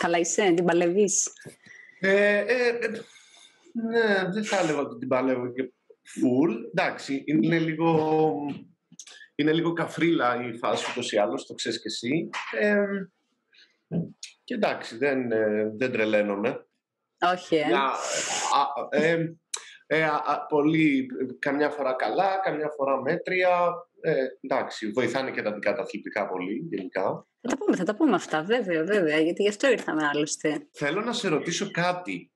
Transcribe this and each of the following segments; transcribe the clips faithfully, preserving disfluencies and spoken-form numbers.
Καλά είσαι, την παλεύεις? Ε, ε, ε, ναι, δεν θα έλεγα ότι την παλεύω και full. Εντάξει, είναι λίγο, είναι λίγο καφρίλα η φάση ούτως ή άλλως, το ξέρεις και εσύ. Ε, και εντάξει, δεν, ε, δεν τρελαίνομαι. Όχι, ε. Να, α, ε, ε, α, α, πολύ, καμιά φορά καλά, καμιά φορά μέτρια. Ε, εντάξει, βοηθάνε και τα αντικαταθλιπτικά πολύ γενικά. Θα τα πούμε, θα τα πούμε αυτά, βέβαια, βέβαια, γιατί γι' αυτό ήρθαμε άλλωστε. Θέλω να σε ρωτήσω κάτι.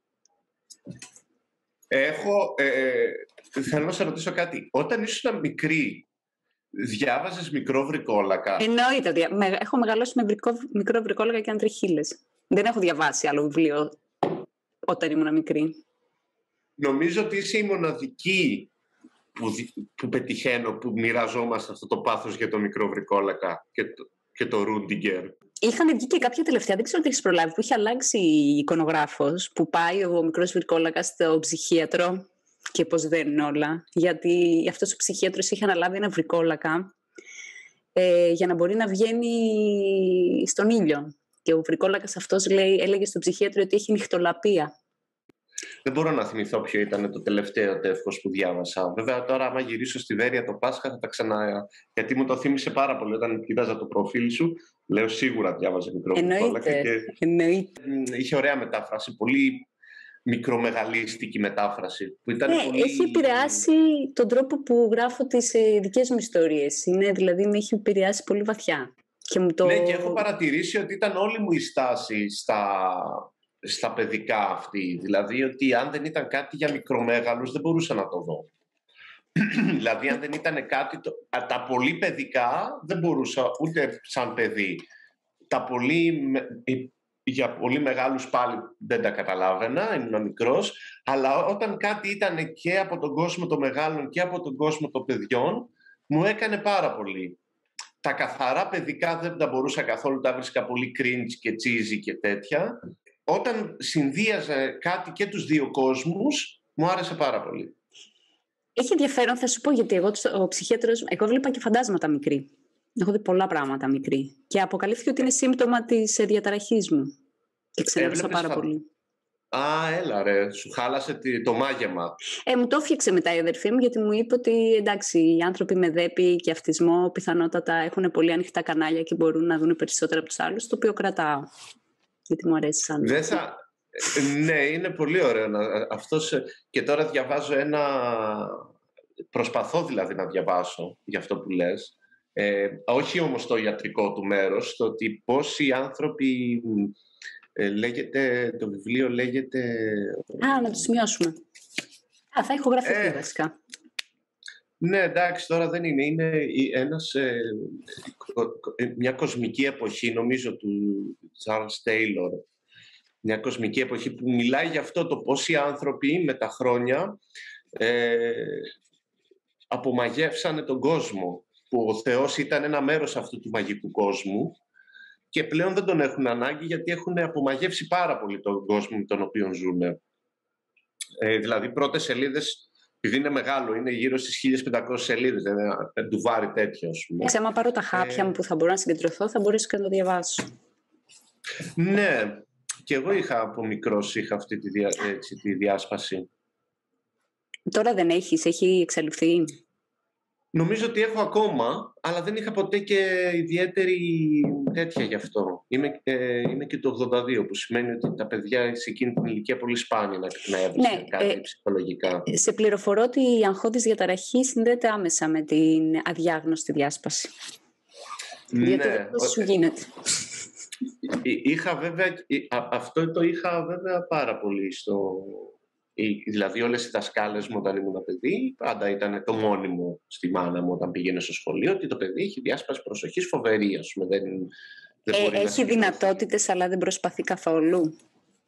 Έχω, ε, θέλω να σε ρωτήσω κάτι. Όταν ήσουν μικρή, διάβαζες μικρό βρικόλακα? Εννοείται. Δια... Με... Έχω μεγαλώσει με βρικό... μικρό βρικόλακα και αντριχίλες. Δεν έχω διαβάσει άλλο βιβλίο όταν ήμουν μικρή. Νομίζω ότι είσαι η μοναδική που, που πετυχαίνω, που μοιραζόμαστε αυτό το πάθος για το μικρό βρικόλακα και το, και το Ρούντιγκερ. Είχαν βγει και κάποια τελευταία, δεν ξέρω τι έχεις προλάβει, που είχε αλλάξει η εικονογράφος, που πάει ο μικρός βρικόλακας στο ψυχίατρο και πως δεν είναι όλα. Γιατί αυτός ο ψυχίατρος είχε αναλάβει ένα βρικόλακα ε, για να μπορεί να βγαίνει στον ήλιο. Και ο βρικόλακας αυτός λέει, έλεγε στον ψυχίατρο ότι έχει νυχτολαπία. Δεν μπορώ να θυμηθώ ποιο ήταν το τελευταίο τεύχος που διάβασα. Βέβαια, τώρα, άμα γυρίσω στη Βέρεια το Πάσχα, θα τα ξανά. Γιατί μου το θύμισε πάρα πολύ όταν κοίταζα το προφίλ σου. Λέω σίγουρα διάβαζε μικρό βρικόλακα. Και... Εννοείται. Είχε ωραία μετάφραση. Πολύ μικρομεγαλίστικη μετάφραση. Που ήταν ναι, πολύ... έχει επηρεάσει τον τρόπο που γράφω τις ε, δικές μου ιστορίες. Είναι, δηλαδή, με έχει επηρεάσει πολύ βαθιά. Και μου το... Ναι, και έχω παρατηρήσει ότι ήταν όλη μου η στάση στα. στα παιδικά αυτή, δηλαδή ότι αν δεν ήταν κάτι για μικρομέγαλους δεν μπορούσα να το δω. Δηλαδή αν δεν ήταν κάτι, το... τα πολύ παιδικά δεν μπορούσα ούτε σαν παιδί. Τα πολύ, για πολύ μεγάλους πάλι δεν τα καταλάβαινα, ήμουν μικρός, αλλά όταν κάτι ήταν και από τον κόσμο των μεγάλων και από τον κόσμο των παιδιών, μου έκανε πάρα πολύ. Τα καθαρά παιδικά δεν τα μπορούσα καθόλου, τα βρίσκα πολύ cringe και cheesy και τέτοια. Όταν συνδύαζε κάτι και τους δύο κόσμους, μου άρεσε πάρα πολύ. Έχει ενδιαφέρον, θα σου πω, γιατί εγώ ο ψυχίατρος, εγώ βλέπα και φαντάσματα μικρή. Έχω δει πολλά πράγματα μικρή. Και αποκαλύφθηκε ότι είναι σύμπτωμα της διαταραχής μου. Και ξενέρωσα πάρα φα... πολύ. Α, έλα ρε, σου χάλασε το μάγεμα. Ε, μου το έφτιαξε μετά η αδερφή μου, γιατί μου είπε ότι εντάξει, οι άνθρωποι με δέπη και αυτισμό πιθανότατα έχουν πολύ ανοιχτά κανάλια και μπορούν να δουν περισσότερα από τους άλλους, το οποίο κρατάω. Γιατί μου αρέσει σαν... Δεν θα... ναι, είναι πολύ ωραίο. Αυτός... Και τώρα διαβάζω ένα... Προσπαθώ δηλαδή να διαβάσω για αυτό που λες. Ε, όχι όμως το ιατρικό του μέρος, το ότι πόσοι άνθρωποι... Ε, λέγεται, το βιβλίο λέγεται... Α, να το σημειώσουμε. Α, θα έχω γραφεί ε, βασικά. Ναι, εντάξει, τώρα δεν είναι. Είναι ένας, ε, μια κοσμική εποχή, νομίζω, του Charles Taylor. Μια κοσμική εποχή που μιλάει για αυτό το πώς οι άνθρωποι με τα χρόνια ε, απομαγεύσανε τον κόσμο. Που ο Θεός ήταν ένα μέρος αυτού του μαγικού κόσμου και πλέον δεν τον έχουν ανάγκη γιατί έχουν απομαγεύσει πάρα πολύ τον κόσμο με τον οποίο ζουν. Ε, δηλαδή, πρώτες σελίδες... Επειδή είναι μεγάλο, είναι γύρω στις χίλιες πεντακόσιες σελίδες, δηλαδή ένα ντουβάρι τέτοιο, ας πούμε. Άμα πάρω τα χάπια ε... μου που θα μπορώ να συγκεντρωθώ, θα μπορέσω και να το διαβάσω. Ναι, και εγώ είχα από μικρός είχα αυτή τη, διά, έτσι, τη διάσπαση. Τώρα δεν έχεις, έχει εξαλειφθεί? Νομίζω ότι έχω ακόμα, αλλά δεν είχα ποτέ και ιδιαίτερη τέτοια γι' αυτό. Είμαι, ε, είμαι και το ογδόντα δύο, που σημαίνει ότι τα παιδιά σε εκείνη την ηλικία πολύ σπάνια να, να έβρισκαν ναι, κάτι ε, ψυχολογικά. Σε πληροφορώ ότι η αγχώδης διαταραχή συνδέεται άμεσα με την αδιάγνωστη διάσπαση. Ναι. Γιατί δεν σου γίνεται. Είχα βέβαια, αυτό το είχα βέβαια πάρα πολύ στο... Δηλαδή όλες οι δασκάλες μου όταν ήμουν παιδί πάντα ήταν το μόνιμο στη μάνα μου όταν πήγαινε στο σχολείο ότι το παιδί έχει διάσπαση προσοχής φοβερή, ας πούμε. Δεν, δεν ε, μπορεί έχει να δυνατότητες αλλά δεν προσπαθεί καθόλου.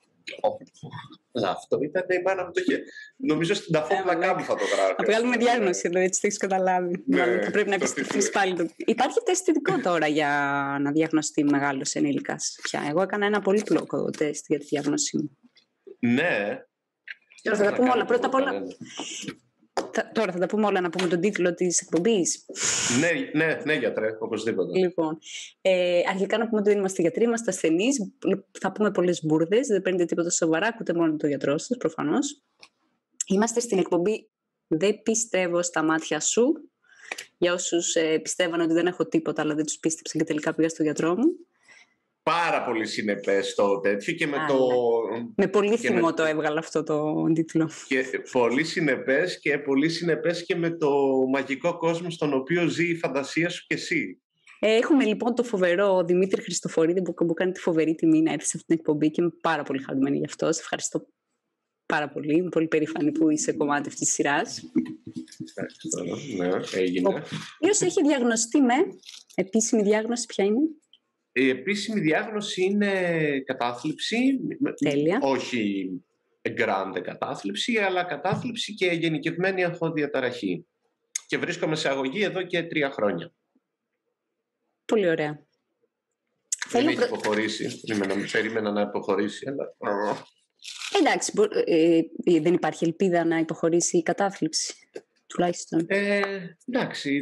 Αυτό ήταν η μάνα μου το είχε. Νομίζω στην ταφόπλακά μου θα το γράφει. Θα βγάλουμε διάγνωση εδώ, έτσι το έχεις καταλάβει. Ναι, θα πρέπει να επιστρέφεις πάλι. Το... Υπάρχει τεστ ειδικό τώρα για να διαγνωστεί μεγάλος ενήλικας πια. Εγώ έκανα ένα πολύ πλόκο τεστ για τη διάγνωσή μου. Ναι. Θα τα πούμε όλα. Πρώτα απ' όλα, Θα, τώρα θα τα πούμε όλα, να πούμε τον τίτλο της εκπομπής. Ναι, ναι, ναι, γιατρέ, οπωσδήποτε. Λοιπόν, ε, αρχικά να πούμε ότι δεν είμαστε γιατροί, είμαστε ασθενείς. Θα πούμε πολλές μπουρδες, δεν παίρνετε τίποτα σοβαρά, ακούτε μόνο το γιατρό σας, προφανώς. Είμαστε στην εκπομπή «Δεν πιστεύω στα μάτια σου». Για όσους ε, πιστεύαν ότι δεν έχω τίποτα, αλλά δεν τους πίστεψαν και τελικά πήγα στο γιατρό μου. Πάρα πολύ συνεπές το τέτοιο και με Α, το... Ναι. Με πολύ θυμό με... το έβγαλα αυτό το τίτλο. Και πολύ συνεπές και πολύ συνεπές και με το μαγικό κόσμο στον οποίο ζει η φαντασία σου και εσύ. Ε, έχουμε λοιπόν το φοβερό Δημήτρη Χριστοφορίδη που μου κάνει τη φοβερή τιμή να έρθει σε αυτή την εκπομπή και είμαι πάρα πολύ χαρούμενη γι' αυτό. Σε ευχαριστώ πάρα πολύ. Είμαι πολύ περήφανη που είσαι κομμάτι αυτής της σειράς. Ευχαριστώ. Ναι, έγινε. Ο οποίος έχει διαγνωστεί με επίσημη διάγνωση, ποια είναι? Η επίσημη διάγνωση είναι κατάθλιψη. Τέλεια. Όχι γκράντε κατάθλιψη, αλλά κατάθλιψη και γενικευμένη αγχοδιαταραχή. Και βρίσκομαι σε αγωγή εδώ και τρία χρόνια. Πολύ ωραία. Δεν Θέλω... έχει υποχωρήσει. Περίμενα να υποχωρήσει, αλλά... Εντάξει, ε, ε, δεν υπάρχει ελπίδα να υποχωρήσει η κατάθλιψη, τουλάχιστον. Ε, εντάξει,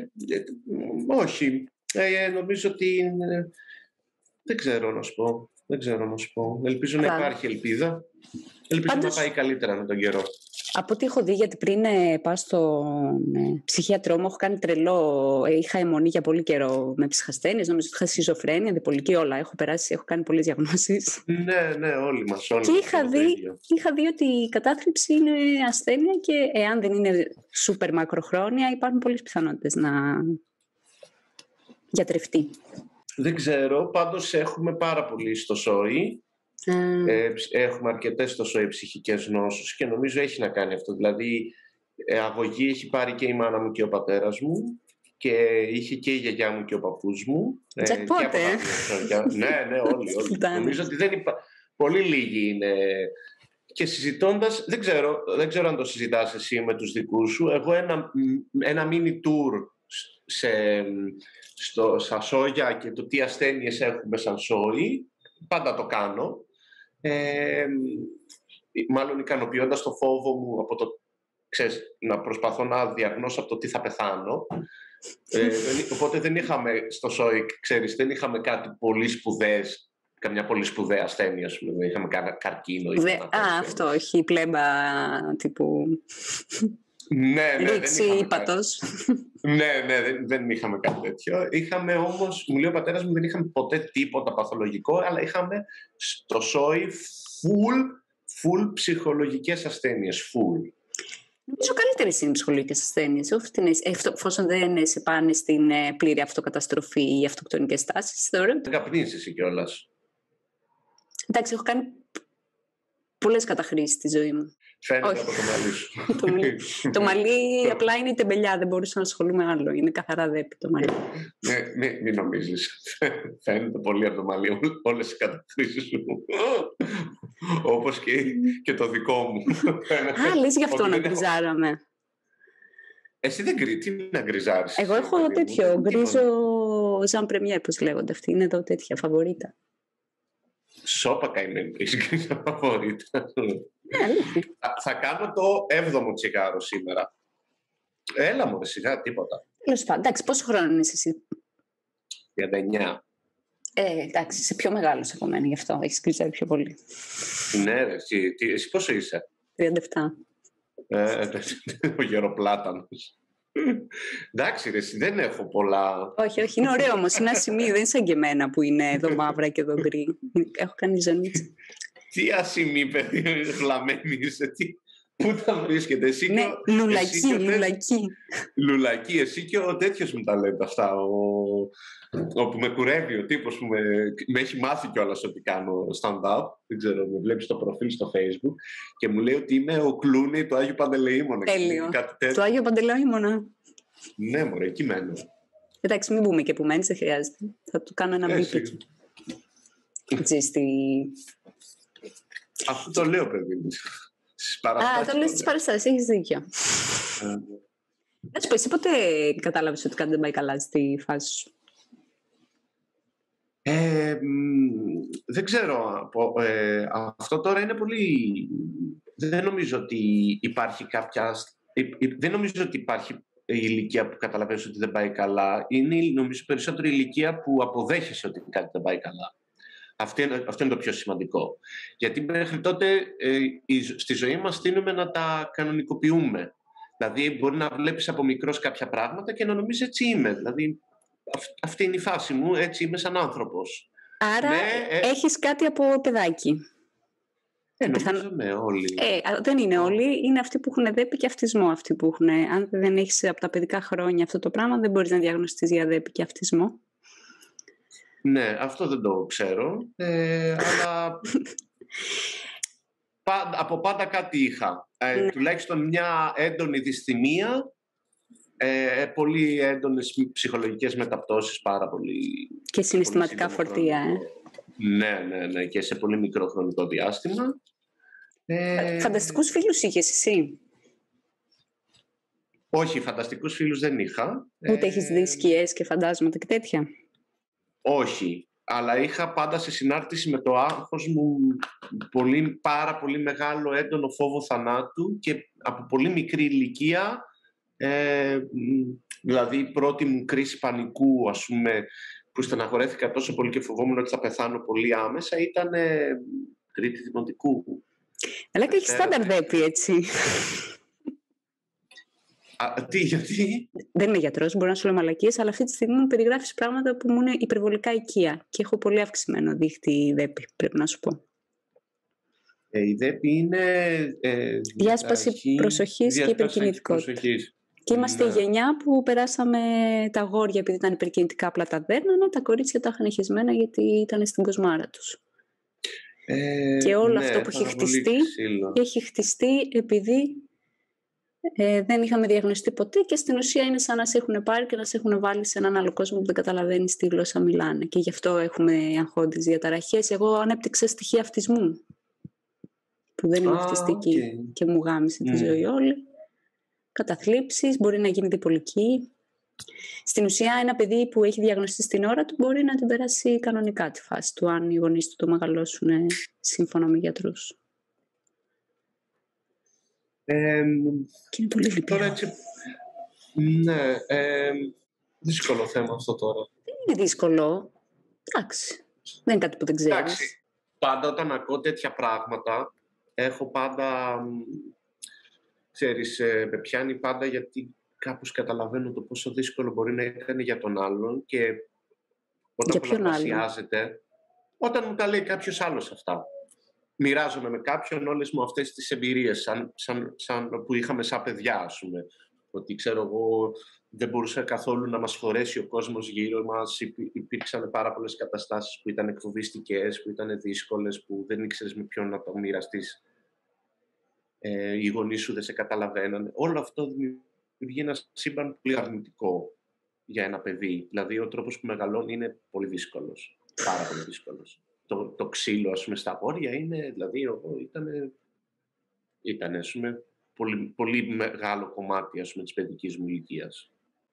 όχι. Ε, νομίζω ότι δεν ξέρω να σου πω. Δεν ξέρω να σου πω. Ελπίζω Άρα. να υπάρχει ελπίδα. Ελπίζω Πάντως, να πάει καλύτερα με τον καιρό. Από ό,τι έχω δει, γιατί πριν ε, πάω στον ε, ψυχίατρό μου, έχω κάνει τρελό. Ε, είχα αιμονή για πολύ καιρό με ψυχασθένειες. Νομίζω ότι είχα σχιζοφρένεια, διπολική, όλα. Έχω περάσει, έχω κάνει πολλές διαγνώσεις. Ναι, ναι, όλοι μας. Όλοι και μας είχα, δει, είχα δει ότι η κατάθλιψη είναι ασθένεια και εάν δεν είναι σούπερ μακροχρόνια, υπάρχουν πολλές πιθανότητες να γιατρευτεί. Δεν ξέρω, πάντως έχουμε πάρα πολύ στο ΣΟΗ. Mm. Ε, έχουμε αρκετές στο ΣΟΗ ψυχικές νόσους και νομίζω έχει να κάνει αυτό. Δηλαδή, ε, αγωγή έχει πάρει και η μάνα μου και ο πατέρας μου και είχε και η γιαγιά μου και ο παππούς μου. Ε, και από τα... ναι, ναι, όλοι. όλοι. Νομίζω ότι δεν υπά... πολύ λίγοι είναι. Και συζητώντας, δεν ξέρω, δεν ξέρω αν το συζητάς εσύ με τους δικούς σου. Εγώ ένα, ένα mini tour σε, στο, στα σόγια και το τι ασθένειες έχουμε σαν σόι, πάντα το κάνω. Ε, μάλλον ικανοποιώντας το φόβο μου από το, ξέρεις, να προσπαθώ να διαγνώσω από το τι θα πεθάνω. Ε, οπότε δεν είχαμε στο σόι, ξέρεις, δεν είχαμε κάτι πολύ σπουδαίες, καμιά πολύ σπουδαία ασθένεια, δεν είχαμε κα, καρκίνο. Δε, α, αυτό, όχι πλέμπα τύπου... Ναι, ναι, Ρίξη ύπατος. Ναι, ναι, δεν, δεν είχαμε κάτι τέτοιο. Είχαμε όμως, μου λέει ο πατέρας μου, δεν είχαμε ποτέ τίποτα παθολογικό, αλλά είχαμε στο σόι full, full ψυχολογικές ασθένειες, full. Νομίζω καλύτερες είναι οι ψυχολογικές ασθένειες, εφόσον δεν σε πάνε στην πλήρη αυτοκαταστροφή ή αυτοκτονικές τάσεις. Δεν καπνίζεις εσύ κιόλας. Εντάξει, έχω κάνει πολλές καταχρήσεις στη ζωή μου. Φαίνεται από το μαλλί σου. το, μαλλί, το μαλλί απλά είναι η τεμπελιά, δεν μπορούσα να ασχολούμαι άλλο. Είναι καθαρά δέπη το μαλλί. Ναι, μην, μην νομίζεις. Φαίνεται πολύ από το μαλλί όλες οι καταχρήσεις σου. Όπως και, και το δικό μου. Α, λες γι' αυτό να γκριζάραμε. Εσύ δεν γκρι, τι να γκριζάρεις. Εγώ έχω τέτοιο, γκρίζο Ζαν Πρεμιέρ, πώς λέγονται αυτοί. Είναι εδώ τέτοια, φαβορίτα. Σώπα καημένη, έχεις γκρίζα φαβορίτα. Θα κάνω το έβδομο τσιγάρο σήμερα. Έλα μου, σιγά, τίποτα. Τέλος πάντων, εντάξει, πόσο χρόνο είσαι εσύ? τριάντα εννιά. Ε, εντάξει, είσαι πιο μεγάλος από μένα γι' αυτό. Έχεις γκριζάρει πιο πολύ. Ναι, ρε, εσύ, εσύ πόσο είσαι? τριάντα επτά. Ε, ο γεροπλάτανος. Εντάξει, ρε, εσύ, δεν έχω πολλά. Όχι, όχι, είναι ωραίο όμως. Είναι ασημή, δεν είναι σαν και εμένα που είναι εδώ μαύρα και εδώ γκρι. Έχω κάνει ζωνίτσα. Τι ασημή, παιδί, βλαμμένη είσαι, τι... Πού τα βρίσκεται, εσύ ναι, και ο... λουλακί, εσύ και ο λουλακί. Λουλακί, εσύ και ο τέτοιος μου τα λέει αυτά, ο... όπου με κουρεύει ο τύπος που με, με έχει μάθει κιόλας ότι κάνω stand-up, δεν ξέρω, με βλέπει στο προφίλ στο Facebook και μου λέει ότι είμαι ο Κλούνι του Άγιου Παντελεήμωνα. Τέλειο, του Άγιου Παντελεήμωνα. Ναι μωρέ, εκεί μένω. Εντάξει, μην πούμε και που μένεις, δεν χρειάζεται. Θα του κάνω ένα μπίπι. Έτσι, στη... Αυτό το λέω, παιδί μου. Α, το λες στις παραστάσεις, έχεις δίκιο. Να σου πω, εσύ πότε κατάλαβες ότι κάτι δεν πάει καλά στη φάση σου? Ε, δεν ξέρω. Ε, αυτό τώρα είναι πολύ... Δεν νομίζω ότι υπάρχει κάποια δεν νομίζω ότι υπάρχει η ηλικία που καταλαβαίνεις ότι δεν πάει καλά. Είναι νομίζω περισσότερο η ηλικία που αποδέχεσαι ότι κάτι δεν πάει καλά. Αυτό είναι, αυτό είναι το πιο σημαντικό. Γιατί μέχρι τότε ε, στη ζωή μας τείνουμε να τα κανονικοποιούμε. Δηλαδή μπορεί να βλέπεις από μικρός κάποια πράγματα και να νομίζεις έτσι είμαι. Δηλαδή αυ, αυτή είναι η φάση μου, έτσι είμαι σαν άνθρωπος. Άρα ναι, ε... έχεις κάτι από παιδάκι. Ε, νομίζω ναι, όλοι. Ε, δεν είναι όλοι, είναι αυτοί που έχουν δέπη και αυτισμό αυτοί που έχουν. Αν δεν έχεις από τα παιδικά χρόνια αυτό το πράγμα, δεν μπορείς να διαγνωστείς για δέπη και αυτισμό. Ναι, αυτό δεν το ξέρω, ε, αλλά από πάντα κάτι είχα. Ε, ναι. Τουλάχιστον μια έντονη δυσθυμία, ε, πολύ έντονες ψυχολογικές μεταπτώσεις, πάρα πολύ... Και συναισθηματικά φορτία, ε. Ναι, ναι, ναι, και σε πολύ μικρό χρονικό διάστημα. Ε... Φανταστικούς φίλους είχες εσύ? Όχι, φανταστικούς φίλους δεν είχα. Ούτε ε... έχεις δει σκιές και φαντάσματα και τέτοια? Όχι, αλλά είχα πάντα σε συνάρτηση με το άγχος μου πολύ, πάρα πολύ μεγάλο έντονο φόβο θανάτου και από πολύ μικρή ηλικία, ε, δηλαδή η πρώτη μου κρίση πανικού, ας πούμε, που στεναχωρέθηκα τόσο πολύ και φοβόμουν ότι θα πεθάνω πολύ άμεσα, ήταν ε, τρίτη δημοτικού. Αλλά και έχει στάνταρ δέπη, έτσι. Α, τι, γιατί? Δεν είμαι γιατρός, μπορώ να σου λέω μαλακίες, αλλά αυτή τη στιγμή μου περιγράφεις πράγματα που μου είναι υπερβολικά οικεία και έχω πολύ αυξημένο δίχτυ δέπη, πρέπει να σου πω. Ε, η δέπη είναι... Ε, διάσπαση αρχή, προσοχής διάσπαση και υπερκινητικότητα. Και είμαστε ναι. η γενιά που περάσαμε τα αγόρια επειδή ήταν υπερκινητικά, απλά τα δέρνανε, τα κορίτσια τα είχαν χεσμένα γιατί ήταν στην κοσμάρα τους. Ε, και όλο ναι, αυτό που έχει χτιστεί, έχει χτιστεί επειδή ε, δεν είχαμε διαγνωστεί ποτέ και στην ουσία είναι σαν να σε έχουν πάρει και να σε έχουν βάλει σε έναν άλλο κόσμο που δεν καταλαβαίνεις τι γλώσσα μιλάνε. Και γι' αυτό έχουμε αγχώδεις διαταραχές. Εγώ ανέπτυξα στοιχεία αυτισμού, που δεν είναι ah, αυτιστική okay. και μου γάμισε mm. τη ζωή όλη. Καταθλίψεις, μπορεί να γίνει διπολική. Στην ουσία ένα παιδί που έχει διαγνωστεί στην ώρα του μπορεί να την περάσει κανονικά τη φάση του, αν οι γονείς του το μεγαλώσουν σύμφωνα με γιατρούς. Ε, και είναι πολύ λυπηρό. Έτσι, ναι, ε, δύσκολο θέμα αυτό τώρα. Δεν είναι δύσκολο. Εντάξει, δεν είναι κάτι που δεν ξέρεις. Εντάξει, πάντα όταν ακούω τέτοια πράγματα, έχω πάντα... Ξέρεις, με πιάνει πάντα γιατί κάπως καταλαβαίνω το πόσο δύσκολο μπορεί να είναι για τον άλλον και όταν πολλαπλασιάζεται, όταν μου τα λέει κάποιος άλλος αυτά. Μοιράζομαι με κάποιον όλες μου αυτές τις εμπειρίες σαν, σαν, σαν που είχαμε σαν παιδιά, ας πούμε. Ότι ξέρω εγώ δεν μπορούσε καθόλου να μας φορέσει ο κόσμος γύρω μας. Υπήρξαν πάρα πολλές καταστάσεις που ήταν εκφοβιστικές, που ήταν δύσκολες, που δεν ήξερες με ποιον να το μοιραστείς. Ε, οι γονείς σου δεν σε καταλαβαίνανε. Όλο αυτό δημιουργεί ένα σύμπαν πολύ αρνητικό για ένα παιδί. Δηλαδή, ο τρόπος που μεγαλώνει είναι πολύ δύσκολος. Πάρα πολύ δύσκολος. Το, το ξύλο, ας πούμε, στα αγόρια είναι, δηλαδή, ήταν, ήταν ας πούμε, πολύ, πολύ μεγάλο κομμάτι, ας πούμε, της παιδικής μου ηλικίας.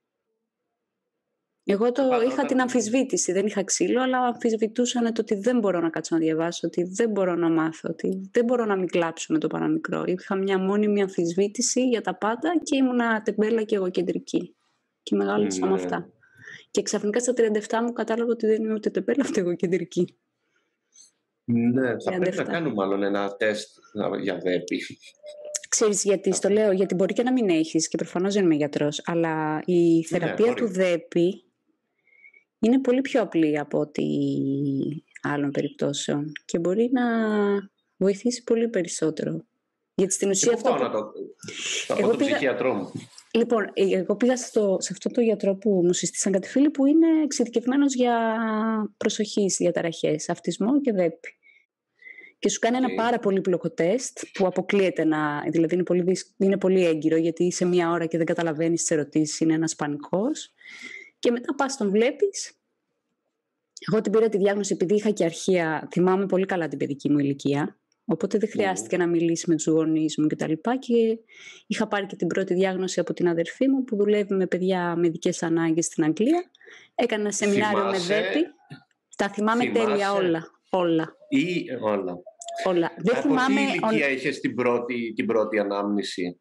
Εγώ το Πάντα, είχα όταν... την αμφισβήτηση, δεν είχα ξύλο, αλλά αμφισβητούσαν το ότι δεν μπορώ να κάτσω να διαβάσω, ότι δεν μπορώ να μάθω, ότι δεν μπορώ να μην κλάψω με το παραμικρό. Είχα μια μόνιμη αμφισβήτηση για τα πάντα και ήμουνα τεμπέλα και εγωκεντρική. Και μεγάλωσα mm, με αυτά. Και ξαφνικά στα τριάντα επτά μου κατάλαβα ότι δεν είμαι ούτε τεμπέλα ούτε εγωκεντρική. Ναι, θα τριάντα επτά. Πρέπει να κάνουμε μάλλον ένα τεστ για δέπη. Ξέρεις γιατί στο λέω, γιατί μπορεί και να μην έχεις και προφανώς δεν είμαι γιατρός, αλλά η θεραπεία ναι, του δέπη είναι πολύ πιο απλή από ό,τι άλλων περιπτώσεων και μπορεί να βοηθήσει πολύ περισσότερο. Γιατί στην ουσία αυτό... αυτό... Να το... Θα πω τον πήγα... ψυχιατρό μου. Λοιπόν, εγώ πήγα στο, σε αυτό το γιατρό που μου συστήσαν κάτι φίλοι που είναι εξειδικευμένος για προσοχής, διαταραχές, αυτισμό και δέπη. Και σου κάνει okay. ένα πάρα πολύ πλοκό τεστ που αποκλείεται να... Δηλαδή είναι πολύ, είναι πολύ έγκυρο γιατί είσαι μία ώρα και δεν καταλαβαίνεις τις ερωτήσεις, είναι ένας πανικός. Και μετά πας τον βλέπεις. Εγώ την πήρα τη διάγνωση επειδή είχα και αρχεία, θυμάμαι πολύ καλά την παιδική μου ηλικία, οπότε δεν χρειάστηκε mm. να μιλήσει με τους γονείς μου κτλ. Και, και είχα πάρει και την πρώτη διάγνωση από την αδερφή μου που δουλεύει με παιδιά με ειδικές ανάγκες στην Αγγλία. Έκανα ένα σεμινάριο θυμάσαι, με δέπη. Τα θυμάμαι θυμάσαι, τέλεια όλα. Όλα. Ή όλα. όλα. Δεν από θυμάμαι... τι ηλικία είχες την πρώτη, την πρώτη ανάμνηση?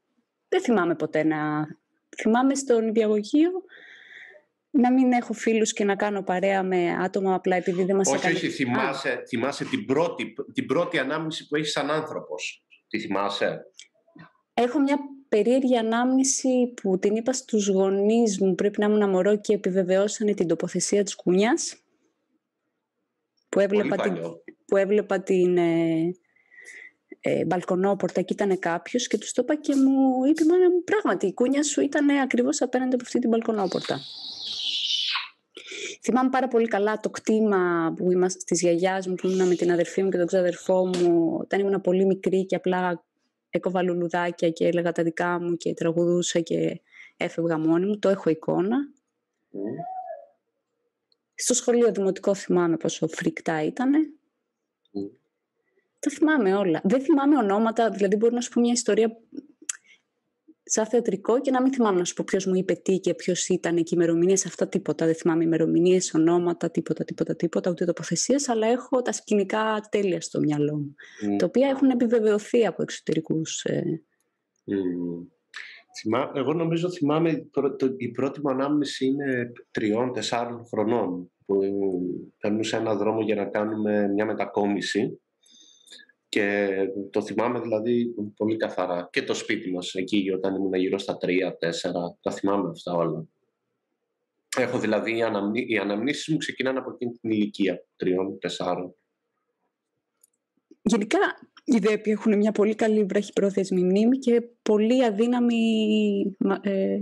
δεν θυμάμαι ποτέ να... Θυμάμαι στον νηπιαγωγείο να μην έχω φίλους και να κάνω παρέα με άτομα απλά επειδή δεν μας όχι, έκανε... όχι, θυμάσαι, θυμάσαι την, πρώτη, την πρώτη ανάμνηση που έχεις σαν άνθρωπος. Τι θυμάσαι? Έχω μια περίεργη ανάμνηση που την είπα στους γονείς μου, πρέπει να ήμουν μωρό και επιβεβαιώσανε την τοποθεσία της κούνιας. Που έβλεπα την, που έβλεπα την ε, ε, μπαλκονόπορτα και ήταν κάποιος και τους το είπα και μου είπε «Μάνα μου, πράγματι η κούνια σου ήταν ακριβώς απέναντι από αυτή την μπαλκονόπορτα». Θυμάμαι πάρα πολύ καλά το κτήμα που είμαστε της γιαγιάς μου, που ήμουν με την αδερφή μου και τον ξαδερφό μου, όταν ήμουν πολύ μικρή και απλά έκοβα λουλουδάκια και έλεγα τα δικά μου και τραγουδούσα και έφευγα μόνη μου. Το έχω εικόνα. Mm. Στο σχολείο δημοτικό θυμάμαι πόσο φρικτά ήτανε. Mm. Τα θυμάμαι όλα. Δεν θυμάμαι ονόματα, δηλαδή μπορώ να σου πω μια ιστορία σαν θεατρικό και να μην θυμάμαι να σου πω ποιος μου είπε τι και ποιος ήταν και ημερομηνίες, αυτά τίποτα. Δεν θυμάμαι ημερομηνίες, ονόματα, τίποτα, τίποτα, τίποτα, ούτε τοποθεσίες, αλλά έχω τα σκηνικά τέλεια στο μυαλό μου, mm. τα οποία έχουν επιβεβαιωθεί από εξωτερικούς. Ε... Mm. Εγώ νομίζω θυμάμαι, η πρώτη μου ανάμνηση είναι τριών, τεσσάρων χρονών, που περνούσα ένα δρόμο για να κάνουμε μια μετακόμιση. Και το θυμάμαι δηλαδή πολύ καθαρά. Και το σπίτι μας εκεί όταν ήμουν γύρω στα τρία, τέσσερα. Τα θυμάμαι αυτά όλα. Έχω δηλαδή, οι, αναμνή, οι αναμνήσεις μου ξεκινάνε από εκείνη την ηλικία, τριών, τεσσάρων. Γενικά οι ΔΕΠΗ έχουν μια πολύ καλή βραχυπρόθεσμη μνήμη και πολύ αδύναμη... Ε,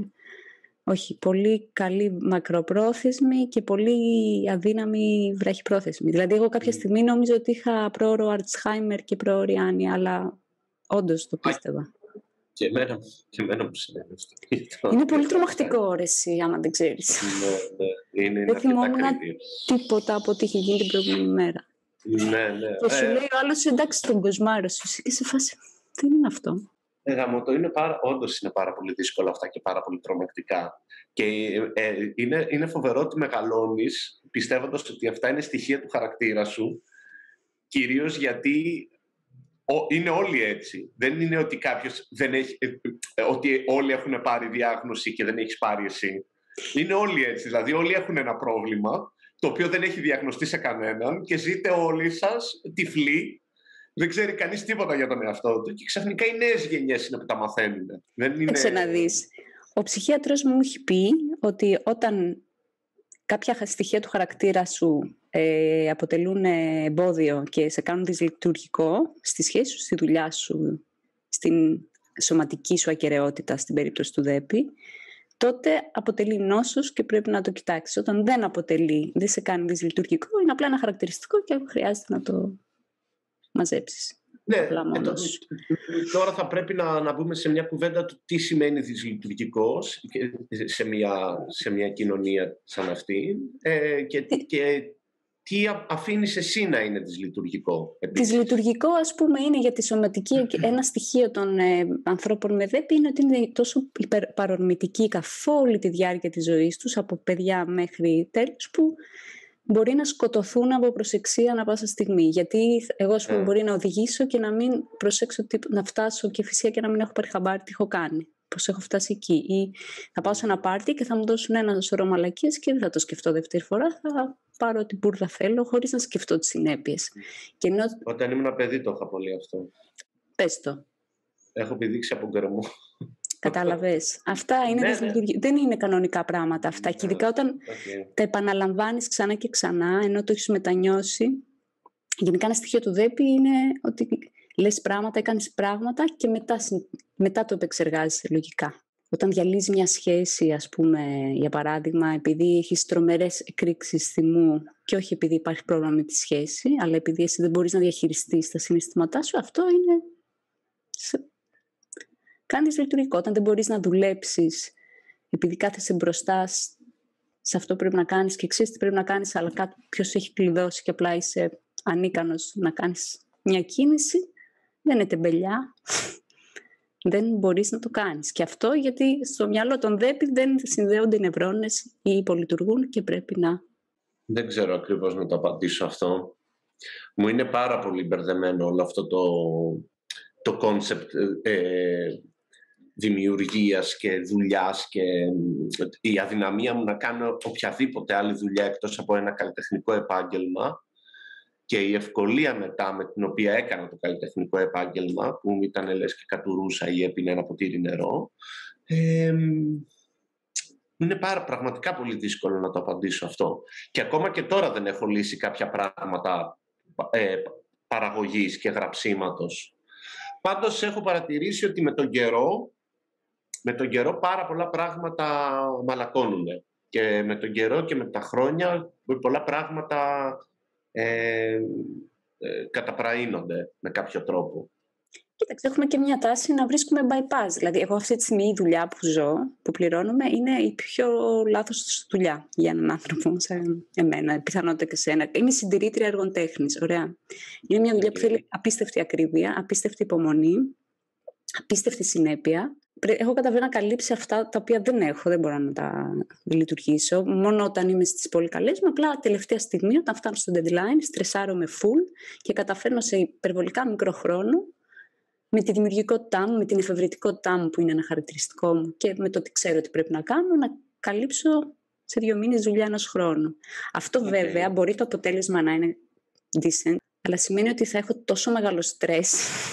όχι, πολύ καλή μακροπρόθεσμη και πολύ αδύναμη βραχυπρόθεσμη. Δηλαδή, εγώ κάποια στιγμή νόμιζα ότι είχα πρόωρο Αλτσχάιμερ και πρόωρη άνοια, αλλά όντως το πίστευα. Και εμένα, και εμένα μου συνέβη αυτό. Είναι πολύ τρομακτικό, ρε εσύ, άμα δεν ξέρεις. Ναι, ναι. Είναι, δεν θυμόμουν τίποτα από ό,τι είχε γίνει την προηγούμενη μέρα. Ναι, ναι. Και σου ε... λέει ο άλλος, εντάξει, τον κοσμάρο σου. Και σε φάση, τι είναι αυτό. Ε, γαμώτο, είναι πάρα, όντως είναι πάρα πολύ δύσκολα αυτά και πάρα πολύ τρομακτικά. Και ε, είναι, είναι φοβερό ότι μεγαλώνεις πιστεύοντας ότι αυτά είναι στοιχεία του χαρακτήρα σου, κυρίως γιατί ο, είναι όλοι έτσι. Δεν είναι ότι κάποιος δεν έχει, ε, ότι όλοι έχουν πάρει διάγνωση και δεν έχεις πάρει εσύ. Είναι όλοι έτσι. Δηλαδή όλοι έχουν ένα πρόβλημα το οποίο δεν έχει διαγνωστεί σε κανέναν και ζείτε όλοι σας τυφλοί. Δεν ξέρει κανείς τίποτα για τον εαυτό του και ξαφνικά οι νέες γενιές είναι που τα μαθαίνουν. Δεν είναι... Έτσι να δεις. Ο ψυχίατρος μου έχει πει ότι όταν κάποια στοιχεία του χαρακτήρα σου ε, αποτελούν εμπόδιο και σε κάνουν δυσλειτουργικό στη σχέση σου, στη δουλειά σου, στην σωματική σου ακεραιότητα, στην περίπτωση του ΔΕΠΗ, τότε αποτελεί νόσος και πρέπει να το κοιτάξεις. Όταν δεν αποτελεί, δεν σε κάνει δυσλειτουργικό, είναι απλά ένα χαρακτηριστικό και χρειάζεται να το μαζέψεις. Ναι, ε, το, τώρα θα πρέπει να, να μπούμε σε μια κουβέντα του τι σημαίνει δυσλειτουργικός σε μια, σε μια κοινωνία σαν αυτή ε, και, και τι αφήνεις εσύ να είναι δυσλειτουργικό. Δυσλειτουργικό, ας πούμε, είναι για τη σωματική ένα στοιχείο των ε, ανθρώπων με ΔΕΠΗ είναι ότι είναι τόσο υπερπαρορμητικοί καθ' όλη τη διάρκεια της ζωής τους, από παιδιά μέχρι τέλους, που μπορεί να σκοτωθούν από προσεξία ανά πάσα στιγμή. Γιατί εγώ, ας πούμε, mm. μπορεί να οδηγήσω και να μην προσέξω τι, να φτάσω και φυσικά και να μην έχω πάρει χαμπάρι τι έχω κάνει. Πώς έχω φτάσει εκεί. Ή θα πάω σε ένα πάρτι και θα μου δώσουν ένα σωρό μαλακίες και δεν θα το σκεφτώ δεύτερη φορά. Θα πάρω ό,τι μπουρδα θέλω χωρίς να σκεφτώ τις συνέπειες. Mm. Και ενώ... Όταν ήμουν παιδί το είχα πολύ αυτό. Πες το. Έχω πηδήξει από γκρεμό. Κατάλαβες. Αυτά είναι ναι, ναι. δεν είναι κανονικά πράγματα αυτά. Και ειδικά όταν okay. τα επαναλαμβάνεις ξανά και ξανά, ενώ το έχεις μετανιώσει. Γενικά ένα στοιχείο του ΔΕΠΗ είναι ότι λες πράγματα, έκανες πράγματα και μετά, μετά το επεξεργάζεσαι λογικά. Όταν διαλύεις μια σχέση, ας πούμε, για παράδειγμα, επειδή έχεις τρομερές εκρήξεις θυμού και όχι επειδή υπάρχει πρόβλημα με τη σχέση, αλλά επειδή εσύ δεν μπορείς να διαχειριστείς τα συναισθήματά σου, αυτό είναι... Κάνει δυσλειτουργικό. Όταν δεν μπορείς να δουλέψεις, επειδή κάθεσαι μπροστά σε αυτό που πρέπει να κάνεις και ξέρεις τι πρέπει να κάνεις, αλλά κάποιος έχει κλειδώσει και απλά είσαι ανίκανος να κάνεις μια κίνηση, δεν είναι τεμπελιά. Δεν μπορείς να το κάνεις. Και αυτό γιατί στο μυαλό των ΔΕΠΗ δεν συνδέονται οι νευρώνες ή υπολειτουργούν και πρέπει να... Δεν ξέρω ακριβώς να το απαντήσω αυτό. Μου είναι πάρα πολύ μπερδεμένο όλο αυτό το... το κόνσεπτ ε, δημιουργίας και δουλειάς και η αδυναμία μου να κάνω οποιαδήποτε άλλη δουλειά εκτός από ένα καλλιτεχνικό επάγγελμα και η ευκολία μετά με την οποία έκανα το καλλιτεχνικό επάγγελμα, που ήταν λες και κατουρούσα ή έπινε ένα ποτήρι νερό, ε, είναι πάρα, πραγματικά πολύ δύσκολο να το απαντήσω αυτό. Και ακόμα και τώρα δεν έχω λύσει κάποια πράγματα ε, παραγωγής και γραψίματος. Πάντως έχω παρατηρήσει ότι με τον καιρό, με τον καιρό πάρα πολλά πράγματα μαλακώνουν. Και με τον καιρό και με τα χρόνια πολλά πράγματα ε, ε, καταπραίνονται με κάποιο τρόπο. Κοίταξε, έχουμε και μια τάση να βρίσκουμε bypass. Δηλαδή, εγώ αυτή τη στιγμή η δουλειά που ζω, που πληρώνομαι, είναι η πιο λάθος δουλειά για έναν άνθρωπο, σαν εμένα, πιθανότητα και σε ένα. Είμαι συντηρήτρια έργων τέχνης. Ωραία. Είναι μια δουλειά okay. που θέλει απίστευτη ακρίβεια, απίστευτη υπομονή, απίστευτη συνέπεια. Έχω καταφέρει να καλύψει αυτά τα οποία δεν έχω, δεν μπορώ να τα λειτουργήσω. Μόνο όταν είμαι στις πολύ καλές μου, απλά τελευταία στιγμή, όταν φτάνω στο deadline, στρεσάρομαι full και καταφέρνω σε υπερβολικά μικρό χρόνο, με τη δημιουργικότητά μου, με την εφευρετικότητά μου που είναι ένα χαρακτηριστικό μου και με το τι ξέρω ότι πρέπει να κάνω, να καλύψω σε δύο μήνες δουλειά ενός χρόνου. Αυτό okay. βέβαια μπορεί το αποτέλεσμα να είναι decent, αλλά σημαίνει ότι θα έχω τόσο μεγάλο στρες